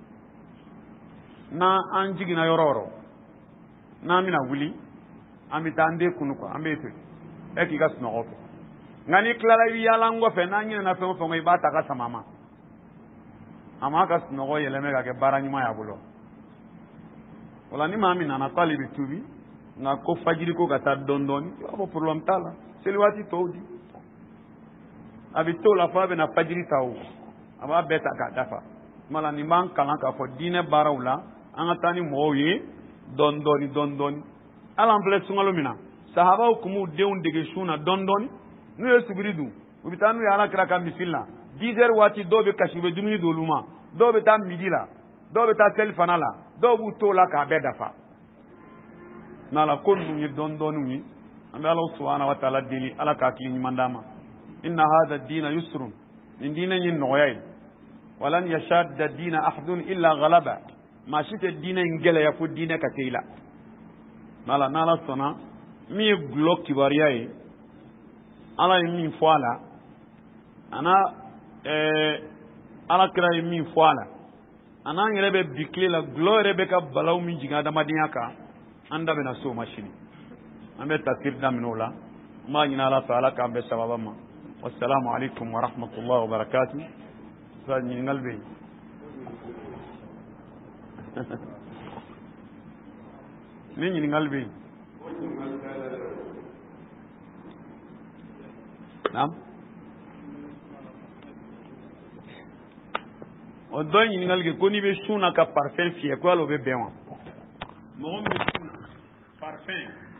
n'an jiginna yɔrɔ o yɔrɔ n'an bɛna wuli an bɛ taa an den kunu quoi an bɛ to e k'i ka sunɔgɔ kɛ nka n'i tilala i bɛ yaala n kɔfɛ n'an ɲinɛna fɛn o fɛn i b'a ta ka sama ma a m'a ka sunɔgɔ yɛlɛmɛ ka kɛ baara ɲuman y'a bolo o la ni maa min nana k'ale bɛ tubi nka ko fajiri ko ka taa dɔɔni dɔɔni i b'a fɔ problème t'a la seli waati tɔw di a bɛ to la fo a bɛ na fajiri ta o a b'a bɛɛ ta k'a dafa tuma la nin b'an kalan k'a fɔ diinɛ baaraw la an ka taa ni mɔgɔw ye dɔɔni dɔɔni dɔɔni dɔɔni hali an filɛ sunkalo min na sahabaw tun b'u denw dege sun na dɔɔni dɔɔni n'u ye suguri dun u bɛ taa n'u ye alakira ka misiri la dix heures waati dɔw bɛ kasi u bɛ dumuni di olu ma dɔw bɛ taa midi la dɔw bɛ taa seli fana la dɔw b'u to la k'a bɛɛ dafa n'ala ko ninnu ye dɔɔni dɔɔniw ye an bɛ Alahu subhanahu wa ta'ala deli ala k'a hakili ɲuman d'an ma inna hadha diina yusrun nin diinɛ ye nɔgɔya ye walan yashadda diina ahadun illa ghalaba maa si tɛ diinɛ in gɛlɛya fo diinɛ ka kɛ i la n'ala n'ala sɔnna min ye gulɔ kibaruya ye ala ye min fɔ a la ana eh ala kira ye min fɔ a la an'an yɛrɛ bɛ bi tile la gulɔ yɛrɛ bɛ ka balaw min jigin adamadenya kan an da bɛna se o ma sini an bɛ tafsir daminɛ o la n b'a ɲini ala fɛ ala k'an bɛ sababa ma wasalaamu alaikum wa rahmatullahi wa barakatuh sa ɲininkali bɛ yen ni ɲininkali bɛ yen naam o dɔ ye ɲininkali kɛ ko n'i bɛ sun na ka parfum fiyɛ ko hali o bɛ bɛn wa mɔgɔ min bɛ sun na parfum